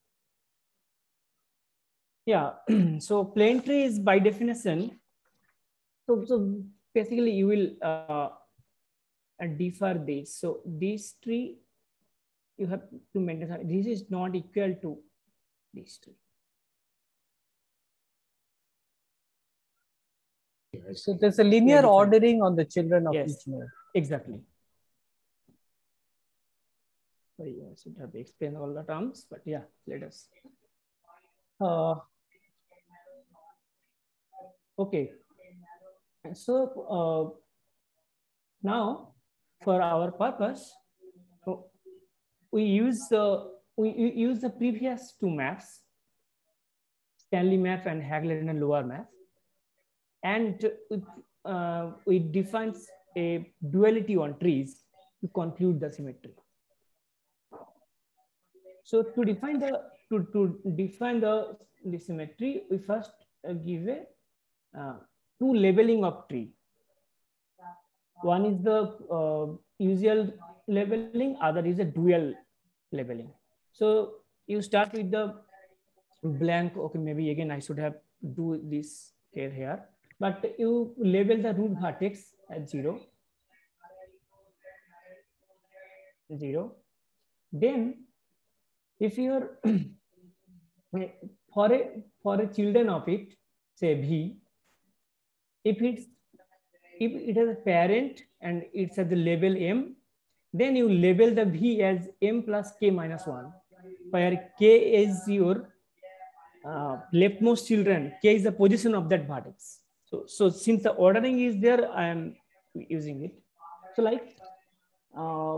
Yeah, so plane tree is by definition. So, so basically you will uh, differ this. So this tree, you have to maintain, this is not equal to this tree. So there's a linear Yeah, ordering on the children of yes, each node. Exactly. So yeah, I should have explained all the terms, but yeah, let us Uh, okay. So uh, now for our purpose, we use uh, we use the previous two maps, Stanley map and Hagler and Lower map, and uh, we define a duality on trees to conclude the symmetry. So to define the to, to define the, the symmetry, we first uh, give a uh, two labeling of tree. One is the uh, usual labeling, other is a dual labeling. So you start with the blank. Okay, maybe again I should have do this here here, but you label the root vertex at zero, zero. Then if you're for a for a children of it, say V, if it's if it has a parent and it's at the label M, then you label the V as M plus K minus one, where K is your uh, leftmost children, K is the position of that vertex. So, so since the ordering is there, I am using it. So like, uh,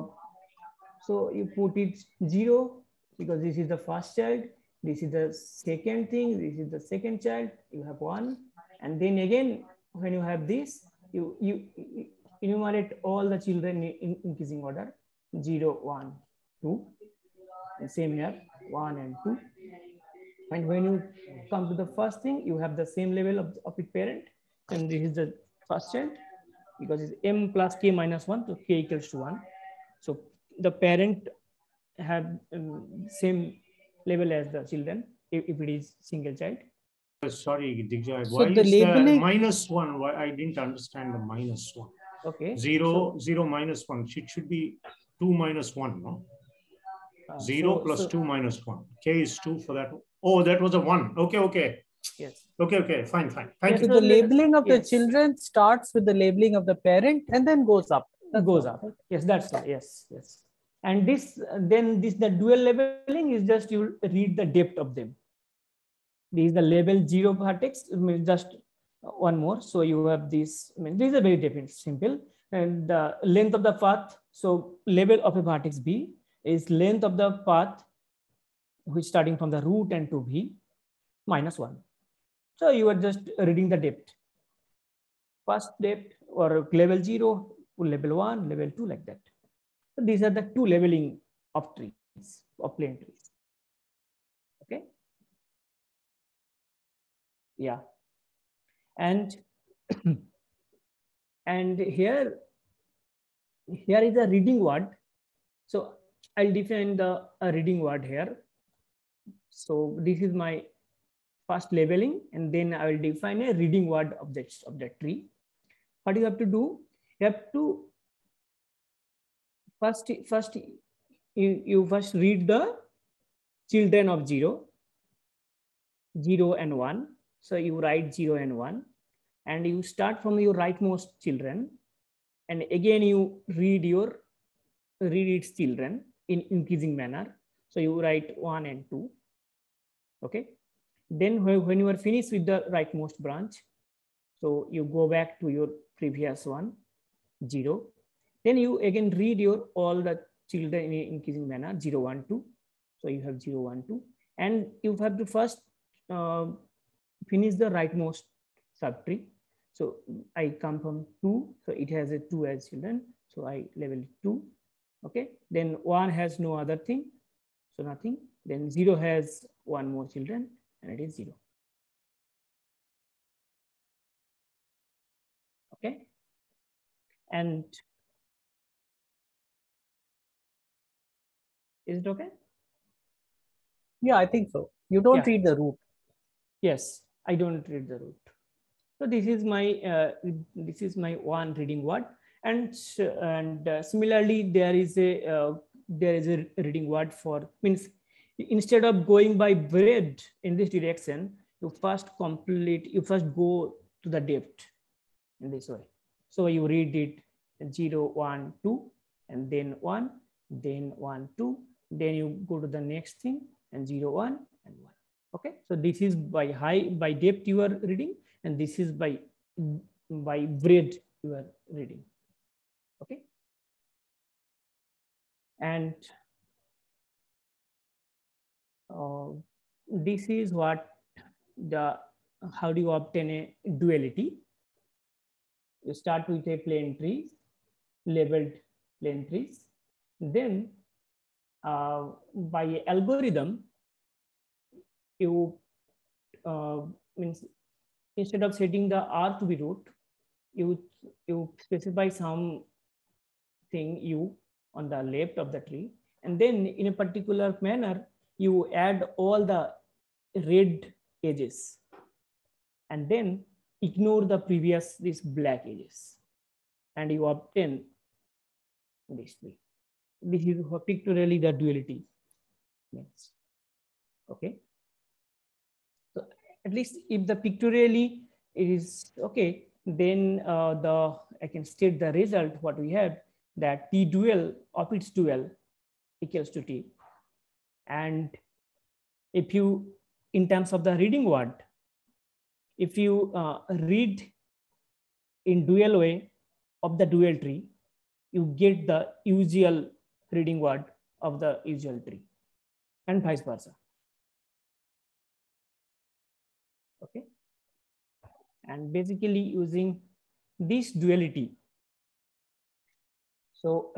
so you put it zero because this is the first child, this is the second thing, this is the second child, you have one, and then again, when you have this, you, you, you enumerate all the children in increasing order, zero, one, two, and same here, one and two. And when you come to the first thing, you have the same level of, of its parent, and this is the first child, because it's M plus K minus one, so K equals to one. So the parent have um, same level as the children, if, if it is single child. Sorry, Digjay, So why the is labeling the minus one? Why I didn't understand the minus one. Okay. Zero, so, zero minus one. It should be two minus one, no? Uh, Zero so, plus so, two minus one. K is two for that. Oh, that was a one. Okay, okay. Yes. Okay, okay. Fine, fine. Thank yes, you. So the labeling of yes. the children starts with the labeling of the parent and then goes up. That's goes all. up. Yes, that's right. Yes, yes. And this, then this, the dual labeling is just you read the depth of them. This is the label zero vertex, just one more. So you have this, I mean, these are very different, simple. And the length of the path, so label of a vertex B is length of the path, which starting from the root and to V minus one. So you are just reading the depth. First depth or level zero, level one, level two, like that. So these are the two labeling of trees, of plane trees. Okay. Yeah. And and here, here is a reading word. So I'll define the a reading word here. So this is my first labeling, and then I will define a reading word of that, of that tree. What you have to do, you have to first, first you, you first read the children of zero, zero and one. So you write zero and one, and you start from your rightmost children, and again you read your read its children in increasing manner. So you write one and two. Okay. Then when you are finished with the rightmost branch, so you go back to your previous one, zero. Then you again read your all the children in increasing manner, zero, one, two. So you have zero, one, two, and you have to first uh, finish the rightmost subtree. So I come from two, so it has a two as children. So I label two. Okay. Then one has no other thing, so nothing. Then zero has one more children, and it is zero. Okay. And is it okay? Yeah, I think so. You don't Yeah. read the root. Yes, I don't read the root. So this is my uh, this is my one reading word, and and uh, similarly there is a uh, there is a reading word for, means instead of going by breadth in this direction, you first complete you first go to the depth in this way. So you read it zero, one, two, and then one, then one, two, then you go to the next thing and zero, one, and one. Okay, so this is by high, by depth you are reading, and this is by by breadth you are reading. Okay, and uh, this is what the how do you obtain a duality. You start with a plane tree, labeled plane trees. Then uh, by algorithm, you uh, means instead of setting the R to be root, you you specify some thing U on the left of the tree, and then in a particular manner you add all the red edges, and then ignore the previous these black edges, and you obtain this tree. This is pictorially the duality means. Okay, so at least if the pictorially is okay, then uh, the I can state the result what we have, that T dual of its dual equals to T. And if you, in terms of the reading word, if you uh, read in dual way of the dual tree, you get the usual reading word of the usual tree, and vice versa. Okay, and basically using this duality, so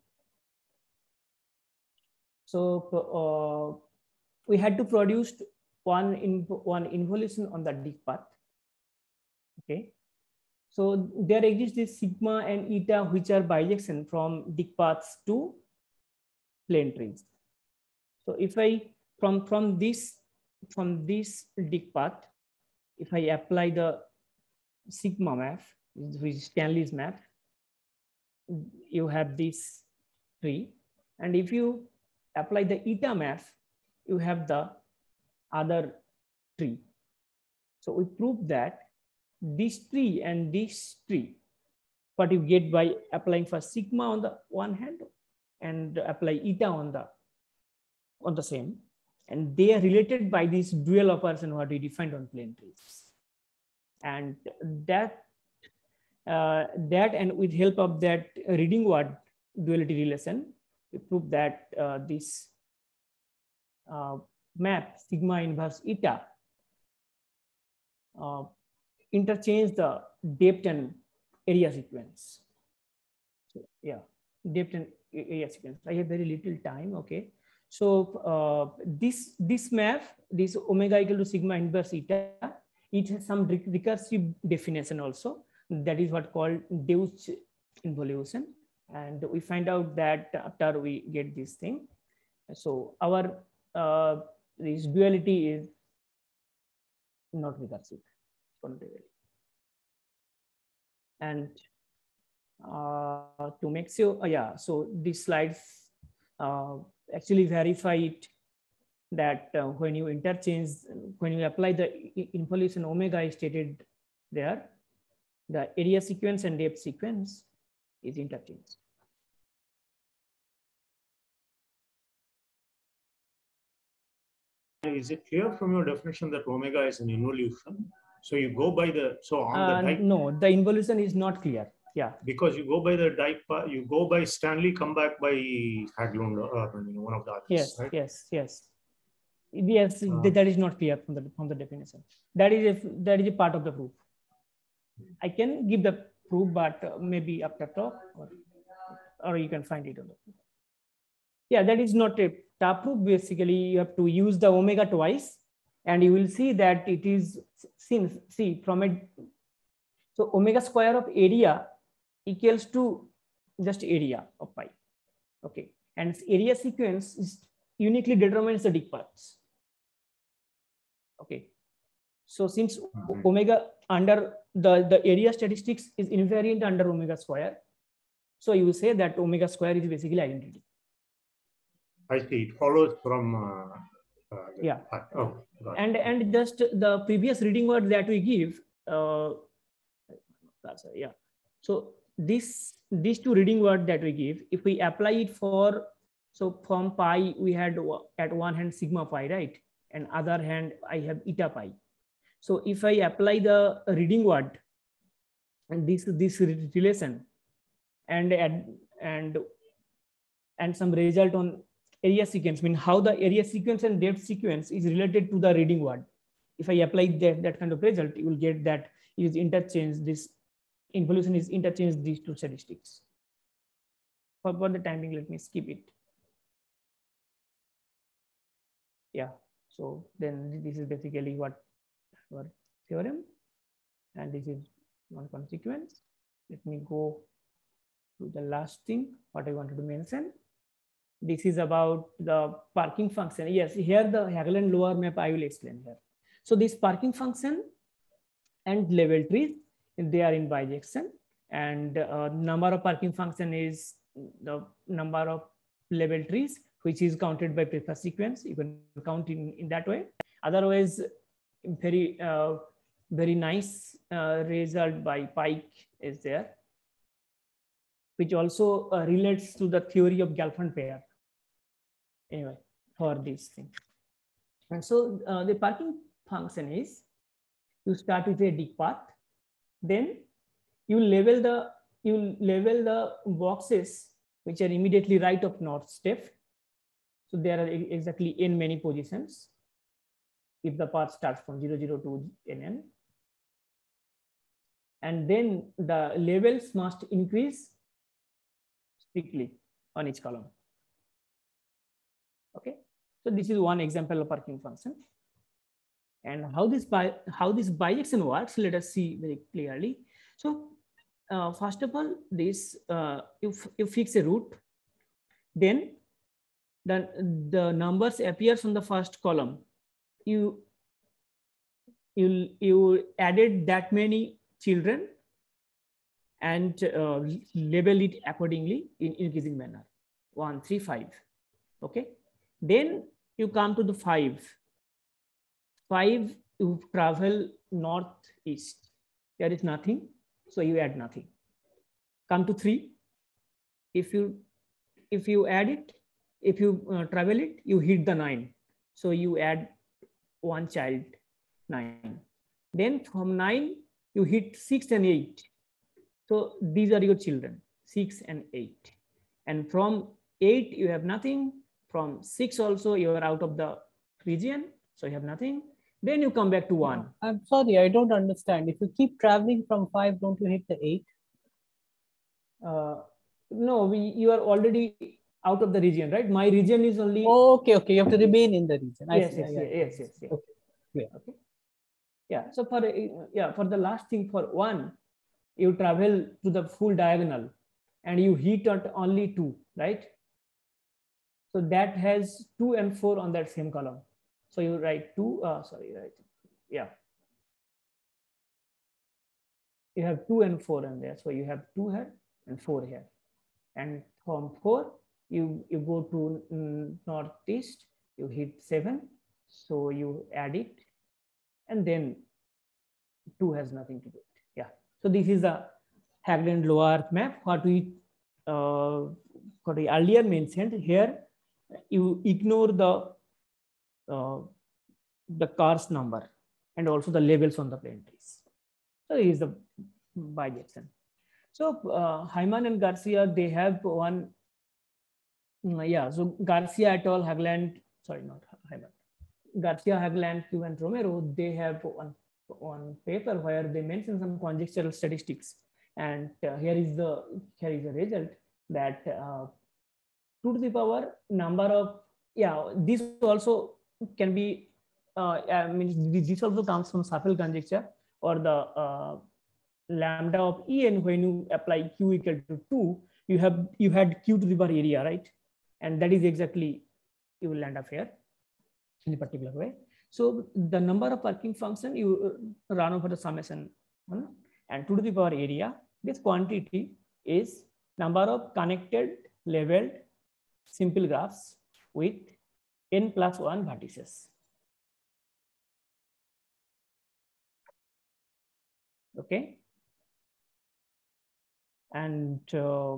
so uh, we had to produce one in one involution on the disk path. Okay, so there exists this sigma and eta which are bijection from disk paths to plane trees. So if I from from this from this disk path, if I apply the sigma map, which is Stanley's map, you have this tree, and if you apply the eta map, you have the other tree. So we prove that this tree and this tree, what you get by applying for sigma on the one hand and apply eta on the on the same, and they are related by this dual operation what we defined on plane trees. And that uh, that and with help of that reading word duality relation, we prove that uh, this uh, map sigma inverse eta uh, interchange the depth and area sequence. So yeah, depth and area sequence. I have very little time. Okay, so uh, this this map, this omega equal to sigma inverse eta, it has some recursive definition also. That is what called Deutsch involution, and we find out that after we get this thing. So our uh, this duality is not recursive. And uh, to make sure, uh, yeah, so these slides uh, actually verify it, that uh, when you interchange, when you apply the involution omega is stated there, the area sequence and depth sequence is interchanged. Is it clear from your definition that omega is an involution? So you go by the, so on Uh, the dike, no, the involution is not clear. Yeah. because you go by the dike, you go by Stanley, come back by Haglund or you know, one of the others. Yes, right? yes, yes. Yes, Uh, that is not clear from the from the definition. That is a that is a part of the proof. I can give the proof, but uh, maybe after talk, or, or you can find it on the proof. Yeah, that is not a top proof. Basically, you have to use the omega twice, and you will see that it is since see from a so omega square of area equals to just area of pi. Okay, and area sequence is uniquely determines the disk paths. Okay, so since Mhm. omega under the the area statistics is invariant under omega square, so you will say that omega square is basically identity. I see, it follows from. Uh, uh, the, Yeah. Oh, got it. And and just the previous reading word that we give, uh, yeah. So this these two reading word that we give, if we apply it for, so from pi we had at one hand sigma pi, right? and other hand I have eta pi. So if I apply the reading word and this this relation and add and and some result on area sequence, mean how the area sequence and depth sequence is related to the reading word. If I apply that, that kind of result, you will get that is interchange this involution is interchange these two statistics. For, for the timing, let me skip it. Yeah, so then this is basically what our theorem, and this is one consequence. Let me go to the last thing what I wanted to mention. This is about the parking function. Yes, here the Hagelin lower map I will explain here. So this parking function and level trees, they are in bijection, and uh, number of parking function is the number of level trees, which is counted by preferred sequence. You can count in, in that way. Otherwise, very, uh, very nice uh, result by Pike is there, which also uh, relates to the theory of Gelfand pair. Anyway, for this thing. And so uh, the parking function is, you start with a dig path, then you level the you level the boxes which are immediately right of north step. So there are exactly n many positions if the path starts from zero, zero to N N. And then the levels must increase strictly on each column. Okay, so this is one example of parking function. And how this by how this bijection works, let us see very clearly. So uh, first of all, this uh, if you fix a route, then the, the numbers appears on the first column. You you you added that many children and uh, label it accordingly in increasing manner. One, three, five. Okay. Then you come to the five. Five, you travel northeast. There is nothing, so you add nothing. Come to three. If you if you add it, if you uh, travel it, you hit the nine. So you add one child, nine. Then from nine, you hit six and eight. So these are your children, six and eight. And from eight, you have nothing. From six also, you are out of the region, so you have nothing. Then you come back to one. I'm sorry, I don't understand. If you keep traveling from five, don't you hit the eight? Uh, no, we you are already out of the region, right? My region is only. Oh, okay, okay. You have to remain in the region. I yes, see. yes, Yeah, yes, yeah. yes, yes, yes. Okay. Yeah. Okay. Yeah. So for yeah for the last thing, for one, you travel to the full diagonal, and you hit at only two, right? So that has two and four on that same column. So you write two. Uh, sorry, right? Yeah. You have two and four in there. So you have two here and four here. And from four, you, you go to mm, northeast, you hit seven. So you add it. And then two has nothing to do with it. Yeah. So this is the Hagelin lower map. What we, uh, what we earlier mentioned here, you ignore the, uh, the cars number and also the labels on the plane trees. So is the bijection. So uh, Hyman and Garcia, they have one, yeah. So Garcia et al. Hageland, sorry, not Hyman. Garcia, Hageland, Q and Romero, they have one, one paper where they mention some conjectural statistics, and uh, here is the here is the result that uh, two to the power number of yeah. This also can be. Uh, I mean, this also comes from Shuffle conjecture or the uh, lambda of En. When you apply Q equal to two, you have you had Q to the power area, right? And that is exactly you will land up here in a particular way. So the number of parking function you run over the summation one, and two to the power area. This quantity is number of connected leveled simple graphs with n plus one vertices. Okay, and uh,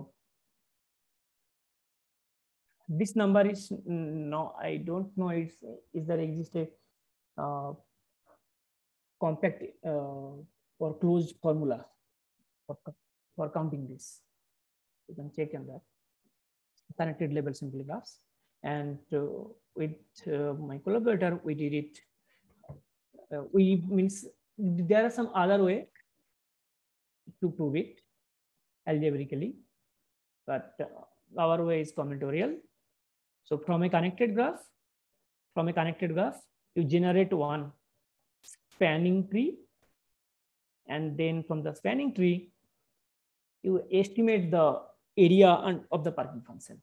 this number is no, I don't know. It's is there exist a uh, compact uh, or closed formula for, for counting this. You can check on that. Connected label simple graphs. And uh, with uh, my collaborator, we did it. Uh, we means there are some other way to prove it algebraically, but uh, our way is combinatorial. So from a connected graph, from a connected graph, you generate one spanning tree, and then from the spanning tree, you estimate the area of the parking function.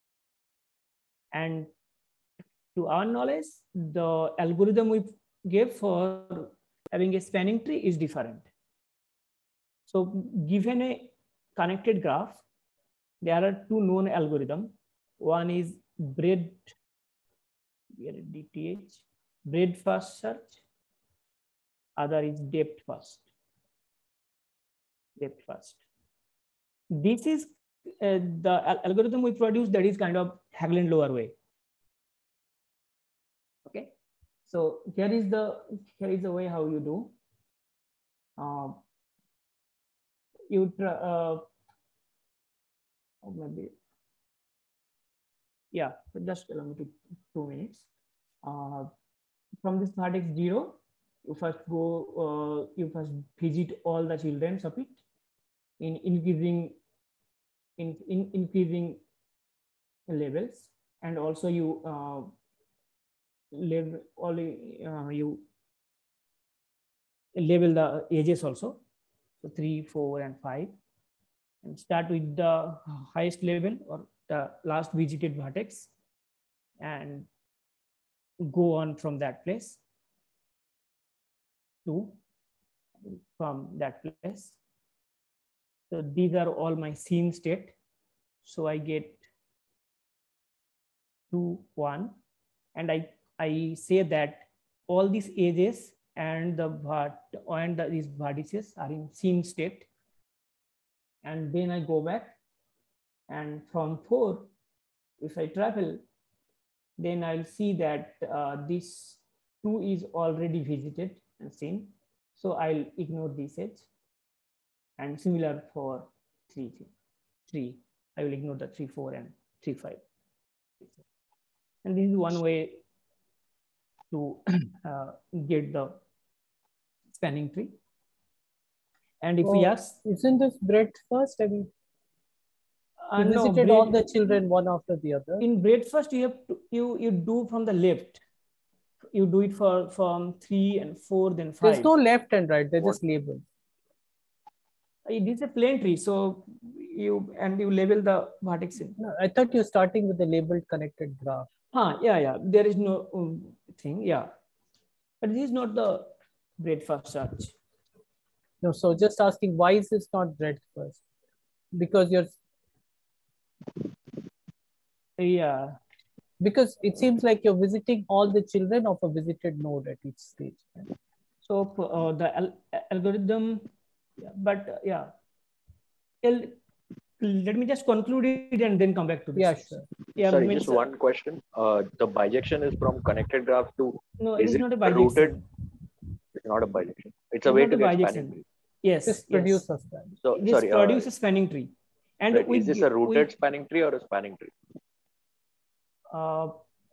And to our knowledge, the algorithm we gave for having a spanning tree is different. So given a connected graph, there are two known algorithms. One is breadth, D T H, breadth first search. Other is depth first. Depth first. This is uh, the algorithm we produce that is kind of Hagelin-Lower way. Okay. So here is the here is the way how you do. Uh, you uh, maybe yeah, just allow me to two minutes. Uh, from this vertex zero, you first go. Uh, you first visit all the children of it in increasing in, in increasing levels, and also you uh, level all uh, you label the ages also. So three, four, and five, and start with the highest level or the last visited vertex, and go on from that place to from that place. So these are all my scene state. So I get two, one, and I I say that all these edges and the vert and the, these vertices are in scene state, and then I go back, and from four, if I travel, then I'll see that uh, this two is already visited and seen. So I'll ignore this edge, and similar for three, three. I will ignore the three, four, and three, five. And this is one way to uh, get the spanning tree. And if oh, we ask, isn't this breadth first? I mean, uh, you no, visited bread, all the children one after the other. In breadth first, you have to, you you do from the left. You do it for from three and four, then five. There's no left and right. They're what? Just labeled. It is a plain tree, so you and you label the vertex in. No, I thought you're starting with the labeled connected graph. Huh, yeah, yeah. There is no um, thing, yeah. But this is not the breadth first search. No, so just asking why is this not breadth first? Because you're yeah. Because it seems like you're visiting all the children of a visited node at each stage. So uh, the al algorithm, yeah, but uh, yeah. El Let me just conclude it and then come back to this. Yeah, sure. Yeah, Sorry, just one question. Uh, the bijection is from connected graph to. No, it is, is not it a bijection. Rooted? It's not a bijection. It's a it's way to a get bijection. spanning tree. Yes. This yes. produces a spanning. So this sorry. produces uh, a spanning tree. And right, we, is this a rooted we, spanning tree or a spanning tree? Uh,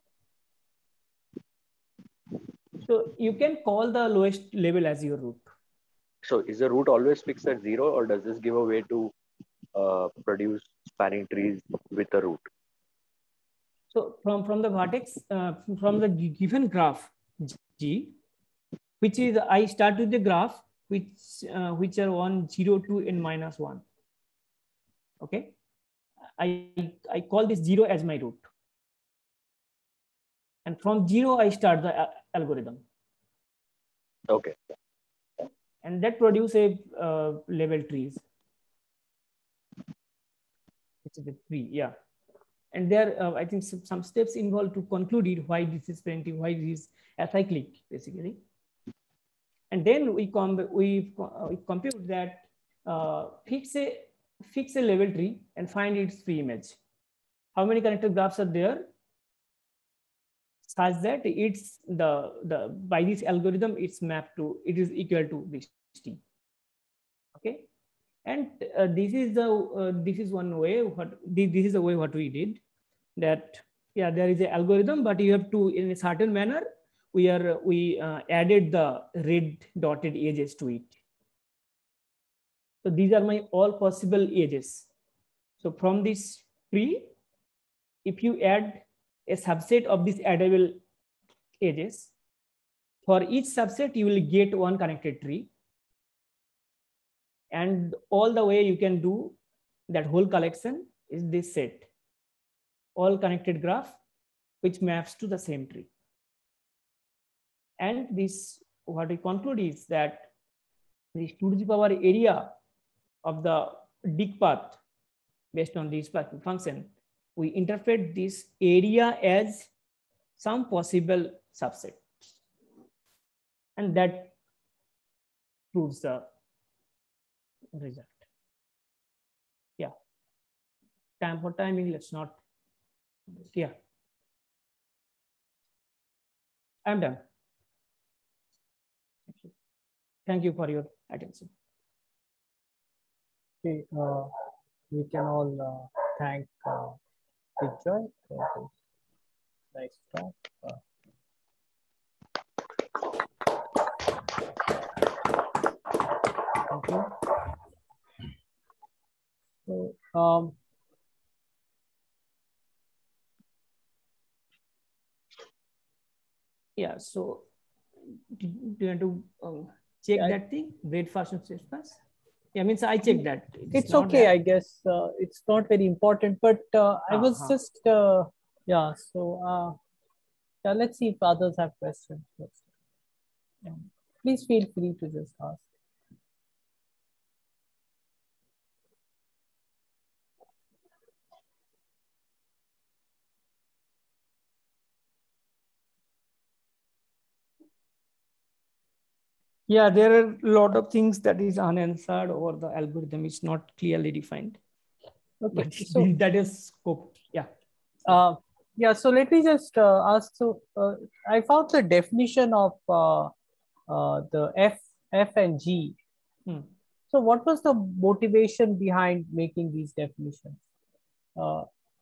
so you can call the lowest level as your root. So is the root always fixed at zero, or does this give a way to uh, produce spanning trees with a root? So from, from the vertex, uh, from the given graph G, which is, I start with the graph which, uh, which are one, zero, two, and minus one. Okay. I, I call this zero as my root. And from zero, I start the algorithm. Okay. And that produce a uh, level trees. It's a tree, yeah. And there, uh, I think some, some steps involved to conclude it, why this is parenting, why this is acyclic, basically. And then we come, we, uh, we compute that uh, fix a fix a level tree and find its free image. How many connected graphs are there? such that it's the, the by this algorithm, it's mapped to, it is equal to this T. Okay. And uh, this is the, uh, this is one way, what this is the way what we did, that, yeah, there is an algorithm, but you have to, in a certain manner, we are, we uh, added the red dotted edges to it. So these are my all possible edges. So from this tree, if you add a subset of these addable edges, for each subset, you will get one connected tree. And all the way you can do that whole collection is this set, all connected graph, which maps to the same tree. And this, what we conclude is that the two to the power area of the dig path based on this function, we interpret this area as some possible subset. And that proves the result. Yeah. Time for timing, let's not. Yeah. I'm done. Thank you for your attention. Okay, uh, we can all uh, thank uh, Bigjoy for this nice talk. Uh, thank you. So, um, yeah, so do, do you want to um, check yeah, that thing? Wait for some space. Yeah, means I checked that. It's, it's okay, that. I guess. Uh, it's not very important, but uh, I uh -huh. was just, uh, yeah, so uh, yeah, let's see if others have questions. Yeah. Please feel free to just ask. Yeah, there are a lot of things that is unanswered or the algorithm is not clearly defined. Okay, but so that is scope. Yeah. Uh, yeah, so let me just uh, ask. So uh, I found the definition of uh, uh, the F, F and G. Hmm. So what was the motivation behind making these definitions? Uh,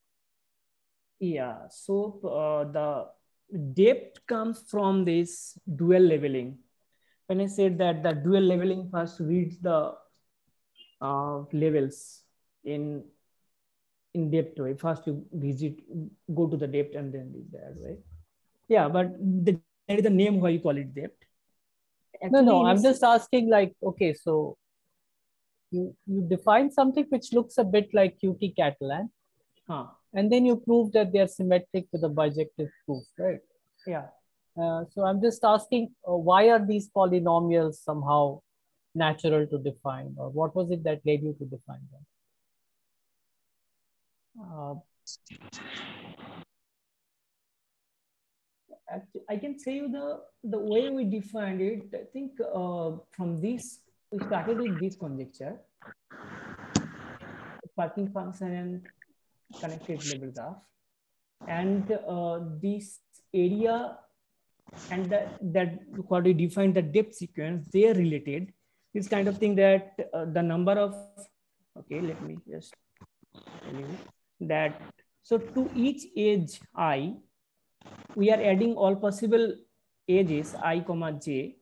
yeah, so uh, the depth comes from this dual leveling. When I said that the dual leveling first reads the uh, levels in in depth way. First you visit, go to the depth and then read that, right? Yeah, but the, there is a name why you call it depth. Actually, no, no, I'm just asking like, okay, so you, you define something which looks a bit like Qt Catalan, huh. and then you prove that they are symmetric with the bijective proof, right? Yeah. Uh, so I'm just asking, uh, why are these polynomials somehow natural to define, or what was it that led you to define them? Uh, I can say you the the way we defined it. I think uh, from this we started with this conjecture, parking function and connected level graph, and uh, this area and that that what we defined the depth sequence, they are related. This kind of thing that uh, the number of okay, let me just tell you that. So to each edge I, we are adding all possible edges I comma j,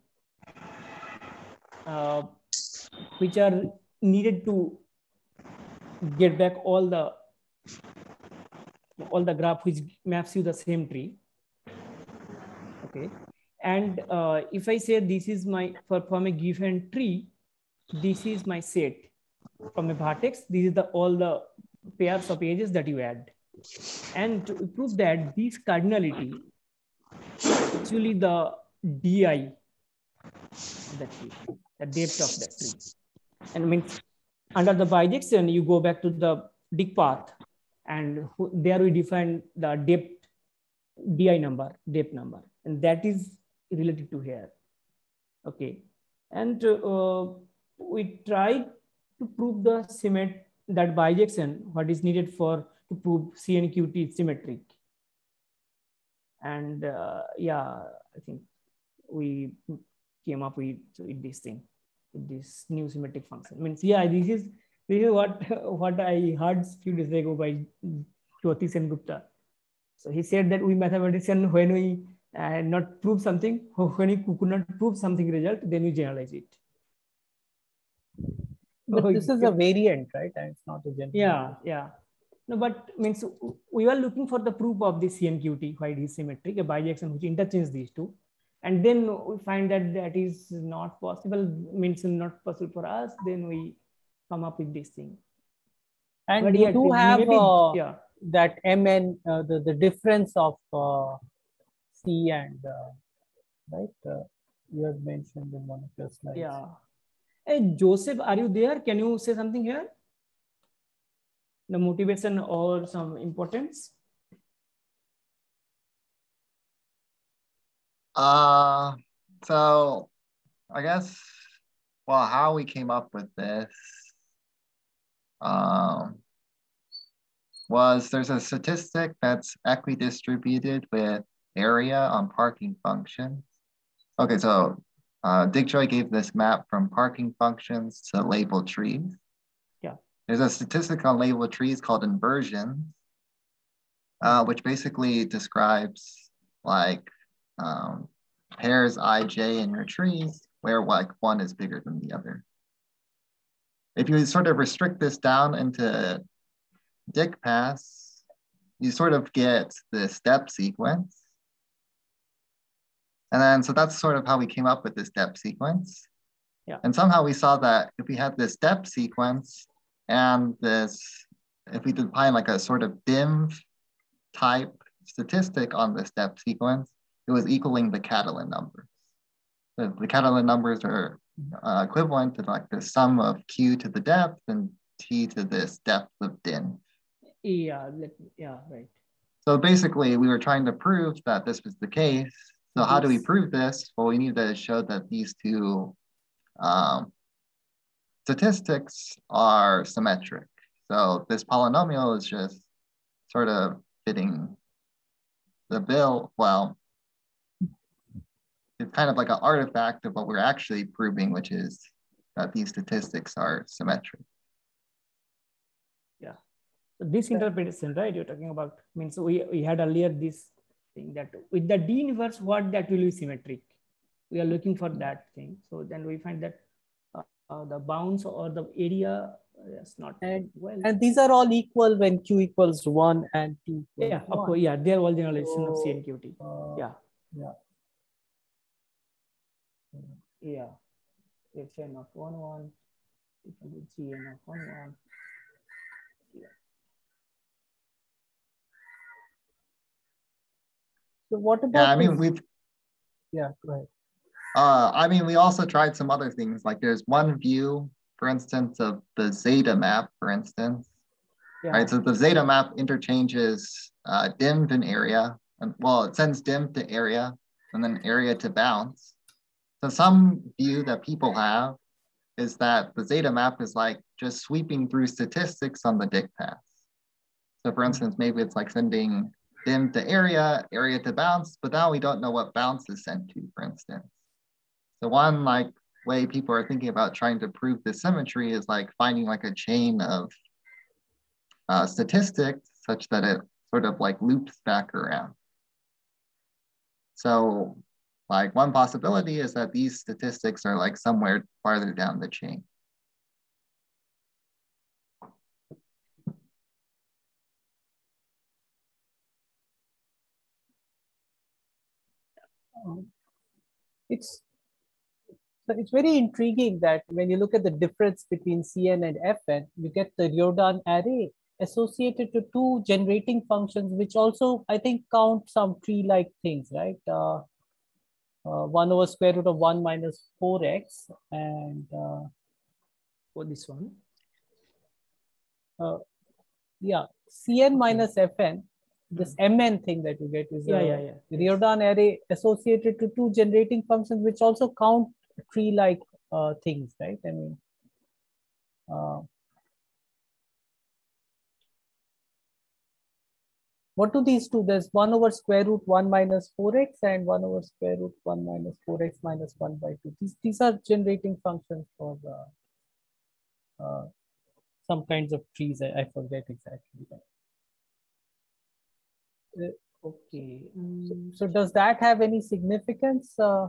uh, which are needed to get back all the all the graph which maps you the same tree. Okay, and uh, if I say this is my for from a given tree, this is my set from a vertex. This is the all the pairs of edges that you add, and to prove that this cardinality actually the di of that tree, the depth of that tree. And means under the bijection, you go back to the dig path, and there we define the depth di number, depth number, and that is related to here. Okay, and uh, we tried to prove the symmet that bijection, what is needed for to prove C and Qt is symmetric. And uh, yeah, I think we came up with, with this thing, with this new symmetric function. Means, yeah, this is this is what what I heard a few days ago by Jyoti Sengupta. So he said that we mathematician, when we uh, not prove something, when we could not prove something result, then we generalize it. But so this is a variant, right? And it's not a general. Yeah, yeah. No, but means we were looking for the proof of the C N Q T, why it is symmetric, a bijection which interchanges these two. And then we find that that is not possible, means not possible for us. Then we come up with this thing. And but you yeah, do have maybe, uh, yeah. that M N, uh, the, the difference of uh, C and, uh, right? Uh, you have mentioned in one of your slides. Yeah. Hey, Joseph, are you there? Can you say something here? The motivation or some importance? Uh, so I guess, well, how we came up with this um, was there's a statistic that's equidistributed with area on parking functions. Okay, so uh, Dick Choi gave this map from parking functions to label trees. Yeah. There's a statistic on label trees called inversions, uh, which basically describes like um, pairs I J in your trees where like one is bigger than the other. If you sort of restrict this down into Dick paths, you sort of get the step sequence. And then, so that's sort of how we came up with this step sequence. Yeah. And somehow we saw that if we had this step sequence and this, if we define like a sort of div type statistic on the step sequence, it was equaling the Catalan numbers. The, the Catalan numbers are uh, equivalent to like the sum of Q to the depth and T to this depth of div. Yeah, yeah, right. So basically we were trying to prove that this was the case. So how do we prove this? Well, we need to show that these two um, statistics are symmetric. So this polynomial is just sort of fitting the bill. Well, it's kind of like an artifact of what we're actually proving, which is that these statistics are symmetric. Yeah. So this interpretation, right, you're talking about, means we, we had earlier this thing that with the D inverse, what that will be symmetric. We are looking for that thing. So then we find that uh, uh, the bounds or the area is not and, well. And these are all equal when Q equals one and T equals yeah, one. of course, yeah, they're all generalization so, of C N Q T. Uh, yeah. Yeah. Yeah. F n of one one equal to G n of one one. Yeah. So what about? Yeah, I mean this? we've. Yeah, go ahead. Uh, I mean, we also tried some other things. Like there's one view, for instance, of the zeta map, for instance. Yeah. Right. So the zeta map interchanges uh, div and area, and well, it sends div to area, and then area to bounds. So some view that people have is that the zeta map is like just sweeping through statistics on the Dick paths. So for instance, maybe it's like sending div to area, area to bounds, but now we don't know what bounds is sent to, for instance. So one like way people are thinking about trying to prove this symmetry is like finding like a chain of uh, statistics such that it sort of like loops back around. So like one possibility is that these statistics are like somewhere farther down the chain. Um, it's so it's very intriguing that when you look at the difference between C N and F N, you get the Riordan array associated to two generating functions, which also I think count some tree-like things, right? Uh, uh, one over square root of one minus four x, and uh, for this one, uh, yeah, C N minus F N. This M N thing that you get is yeah, a yeah, yeah. Riordan array associated to two generating functions, which also count tree-like uh, things, right? I mean, uh, what do these two? There's one over square root one minus four x and one over square root one minus four x minus one by two. These, these are generating functions for the, uh, some kinds of trees. I, I forget exactly. Uh, okay. Um, so, so does that have any significance? Uh,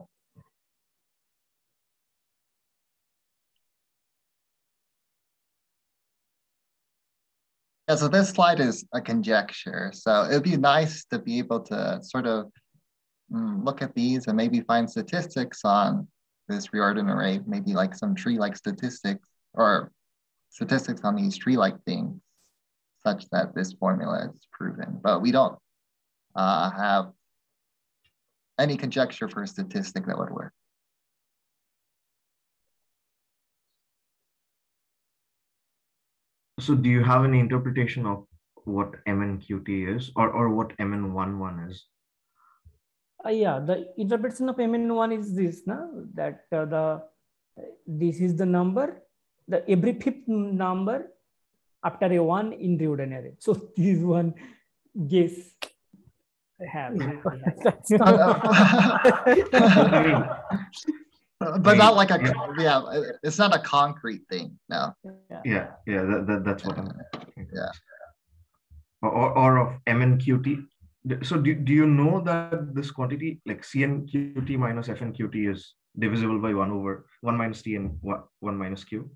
Yeah, so this slide is a conjecture. So it'd be nice to be able to sort of mm, look at these and maybe find statistics on this Riordan array, maybe like some tree-like statistics or statistics on these tree-like things such that this formula is proven. But we don't uh, have any conjecture for a statistic that would work. So do you have any interpretation of what M N Q T is, or, or what M N eleven is? Uh, yeah, the interpretation of M N one is this, na? That uh, the this is the number, the every fifth number after a one in Riordan array. So this is one guess I have. That's not But not like a, yeah, it's not a concrete thing, no. Yeah, yeah, that, that, that's what I'm, yeah. Or, or of M N Q T. So do, do you know that this quantity, like C N Q T minus F N Q T is divisible by one over one minus T and one, one minus Q?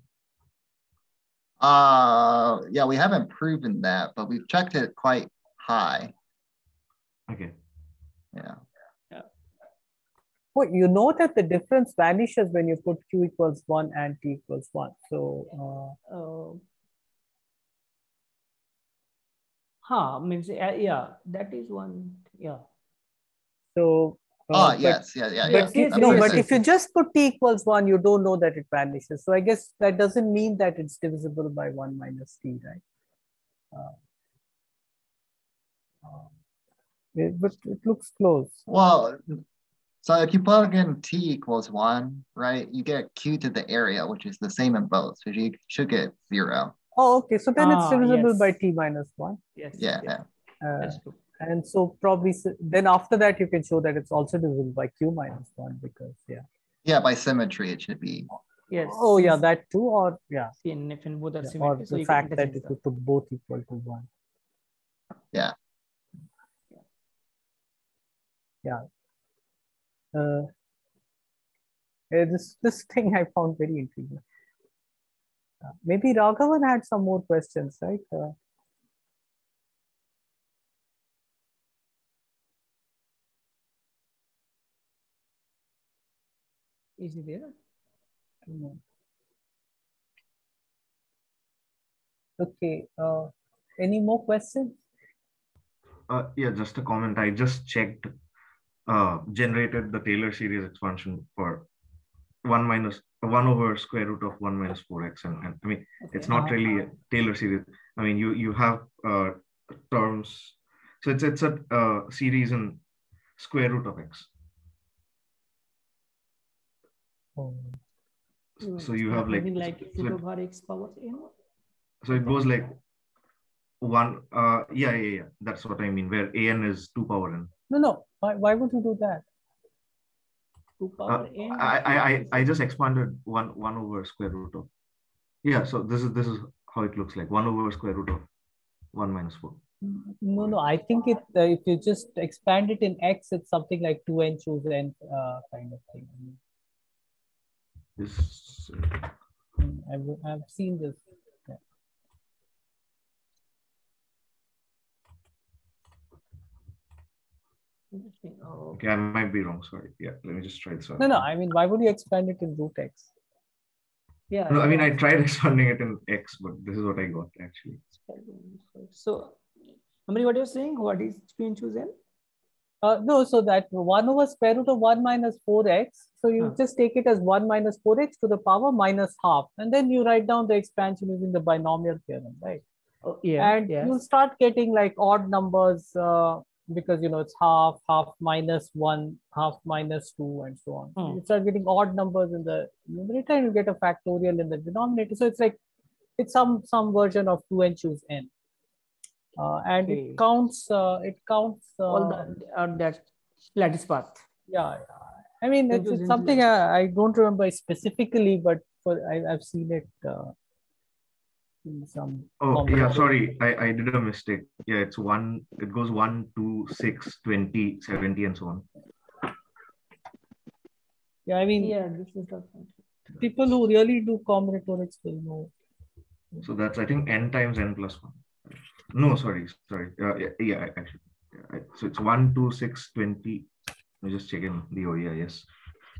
Uh, yeah, we haven't proven that, but we've checked it quite high. Okay. Yeah. Well, you know that the difference vanishes when you put Q equals one and T equals one. So, uh, uh, huh, means, uh, yeah, that is one, yeah. So, uh, oh, yes, yeah, yeah, but yeah. If, no, but if you just put T equals one, you don't know that it vanishes. So I guess that doesn't mean that it's divisible by one minus T, right? Uh, uh, it, but it looks close. Well, so if you plug in T equals one, right, you get Q to the area, which is the same in both. So you should get zero. Oh, okay. So then ah, it's divisible yes. by T minus one. Yes. Yeah. Yes. yeah. Uh, That's true. And so probably then after that, you can show that it's also divisible by Q minus one because, yeah. Yeah, by symmetry, it should be. Yes. Oh, yeah, that too, or yeah. C N F and both are Yeah, symmetric. or so the you fact can that if them. you put both equal to one. Yeah. Yeah. Uh, Uh, this this thing I found very intriguing. Uh, maybe Raghavan had some more questions, right? Uh, Is it there? no. Okay. Uh, any more questions? Uh, yeah, just a comment. I just checked, uh, generated the Taylor series expansion for one minus one over square root of one minus four x, and, and I mean okay. It's not really a Taylor series. I mean you you have uh, terms, so it's it's a uh, series in square root of x. Oh. So, so you have like like so root over x power n. So it goes like one. Uh, yeah, yeah, yeah. That's what I mean. Where a n is two power n. No, no. Why why would you do that? Two power uh, n. I, I I just expanded one one over square root of. Yeah, so this is this is how it looks like, one over square root of one minus four. No, no. I think it uh, if you just expand it in x, it's something like two n choose n uh, kind of thing. This. I've I've seen this. Yeah. Oh. Okay, I might be wrong. Sorry. Yeah, let me just try this out. No, no. I mean, why would you expand it in root x? Yeah. No, I mean, I tried expanding it in x, but this is what I got actually. So, Amri, what you're saying? What is two n choose n? Uh, no, so that one over square root of one minus four x. So you huh. just take it as one minus four x to the power minus half. And then you write down the expansion using the binomial theorem, right? Oh, yeah. And yes. you'll start getting like odd numbers uh, because, you know, it's half, half minus one, half minus two, and so on. Hmm. You start getting odd numbers in the numerator and you get a factorial in the denominator. So it's like, it's some, some version of two n choose n. uh, and okay. it counts. Uh, it counts uh, all the uh, that lattice path. Yeah, I mean it's, it's something I, I don't remember specifically, but for I, I've seen it. Uh, in some. Oh yeah, sorry, I I did a mistake. Yeah, it's one. It goes one, two, six, twenty, seventy, and so on. Yeah, I mean, yeah, this is the people who really do combinatorics will know. So that's, I think, n times n plus one. No, sorry, sorry. Uh, yeah, yeah, actually. Yeah, so it's one, two, six, twenty. Let me just check in the O E I S.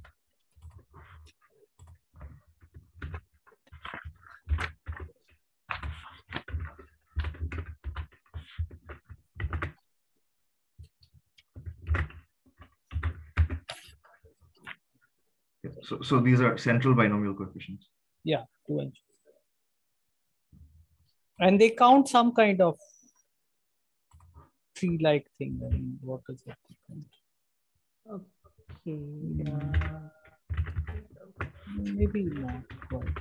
Yeah, so, so these are central binomial coefficients. Yeah, two inches. And they count some kind of tree-like thing. I mean, what is it? Okay. Yeah. Maybe not quite.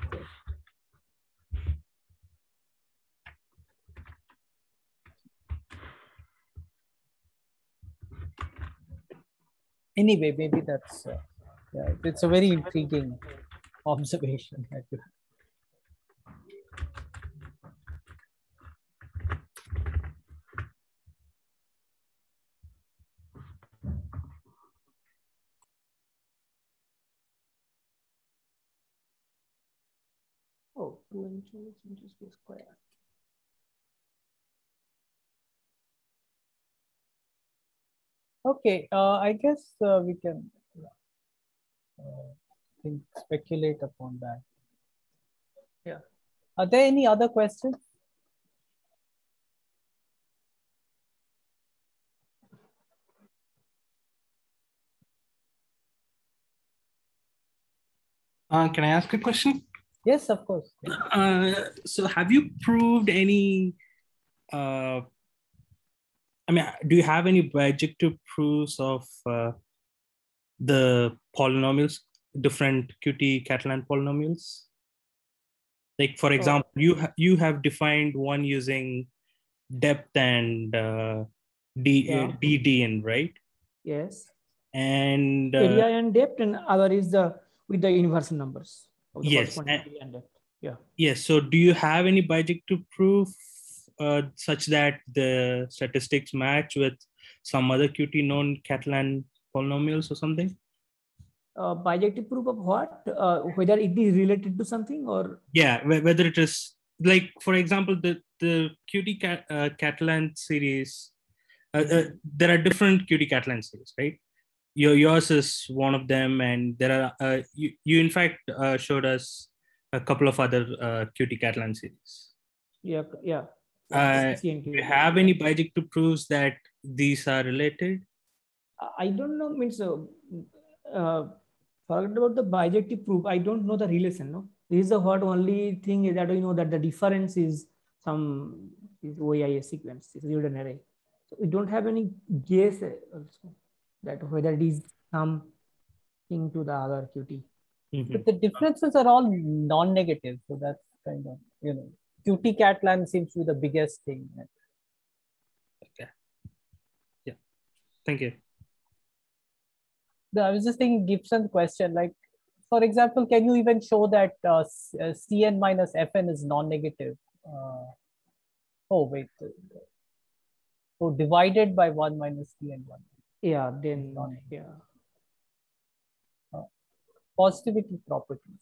Anyway, maybe that's uh, yeah. It's a very intriguing observation. Oh, two inches into space square. Okay, uh, I guess uh, we can uh, think, speculate upon that. Yeah. Are there any other questions? Uh, can I ask a question? Yes, of course. Uh, so have you proved any, uh, I mean, do you have any bijective proofs of uh, the polynomials, different Q T Catalan polynomials? Like, for example, oh. you, ha you have defined one using depth and uh, D, yeah. uh, D D N, right? Yes. And uh, area and depth, and other is the with the inverse numbers of the yes, corresponding area and depth. Yeah. Yes. So do you have any bijective proof uh, such that the statistics match with some other Q T known Catalan polynomials or something? Uh, bijective proof of what? Uh, whether it is related to something or? Yeah, whether it is like, for example, the, the Q T Cat, uh, Catalan series, uh, uh, there are different Q T Catalan series, right? Your, yours is one of them, and there are, uh, you, you in fact uh, showed us a couple of other uh, Q T Catalan series. Yeah, yeah. Uh, do you have any bijective proofs that these are related? I don't know, means, uh, uh, forget about the bijective proof. I don't know the relation, no? This is the what only thing is that we know that the difference is some is O E I S sequence, is Jordan array. So we don't have any guess also that whether it is something to the other Q T. Mm-hmm. But the differences are all non-negative, so that's kind of, you know, Q T Catalan seems to be the biggest thing. Okay. Yeah. Thank you. I was just thinking Gibson's question, like, for example, can you even show that uh, C N minus F N is non-negative? Uh, oh, wait. So divided by one minus C N one. Yeah, then, yeah. Uh, positivity properties.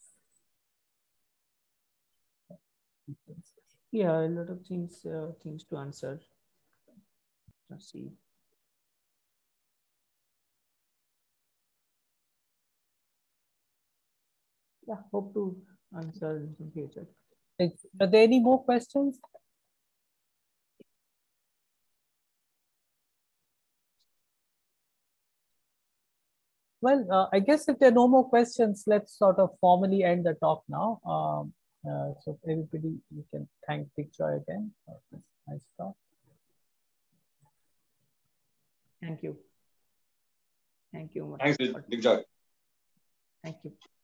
Yeah, a lot of things, uh, things to answer. Let's see. Yeah, hope to answer in the future. Are there any more questions? Well, uh, I guess if there are no more questions, let's sort of formally end the talk now. Um, uh, so everybody, you can thank Big Joy again. Nice talk. Thank you. Thank you. Thanks, Big Joy. Thank you.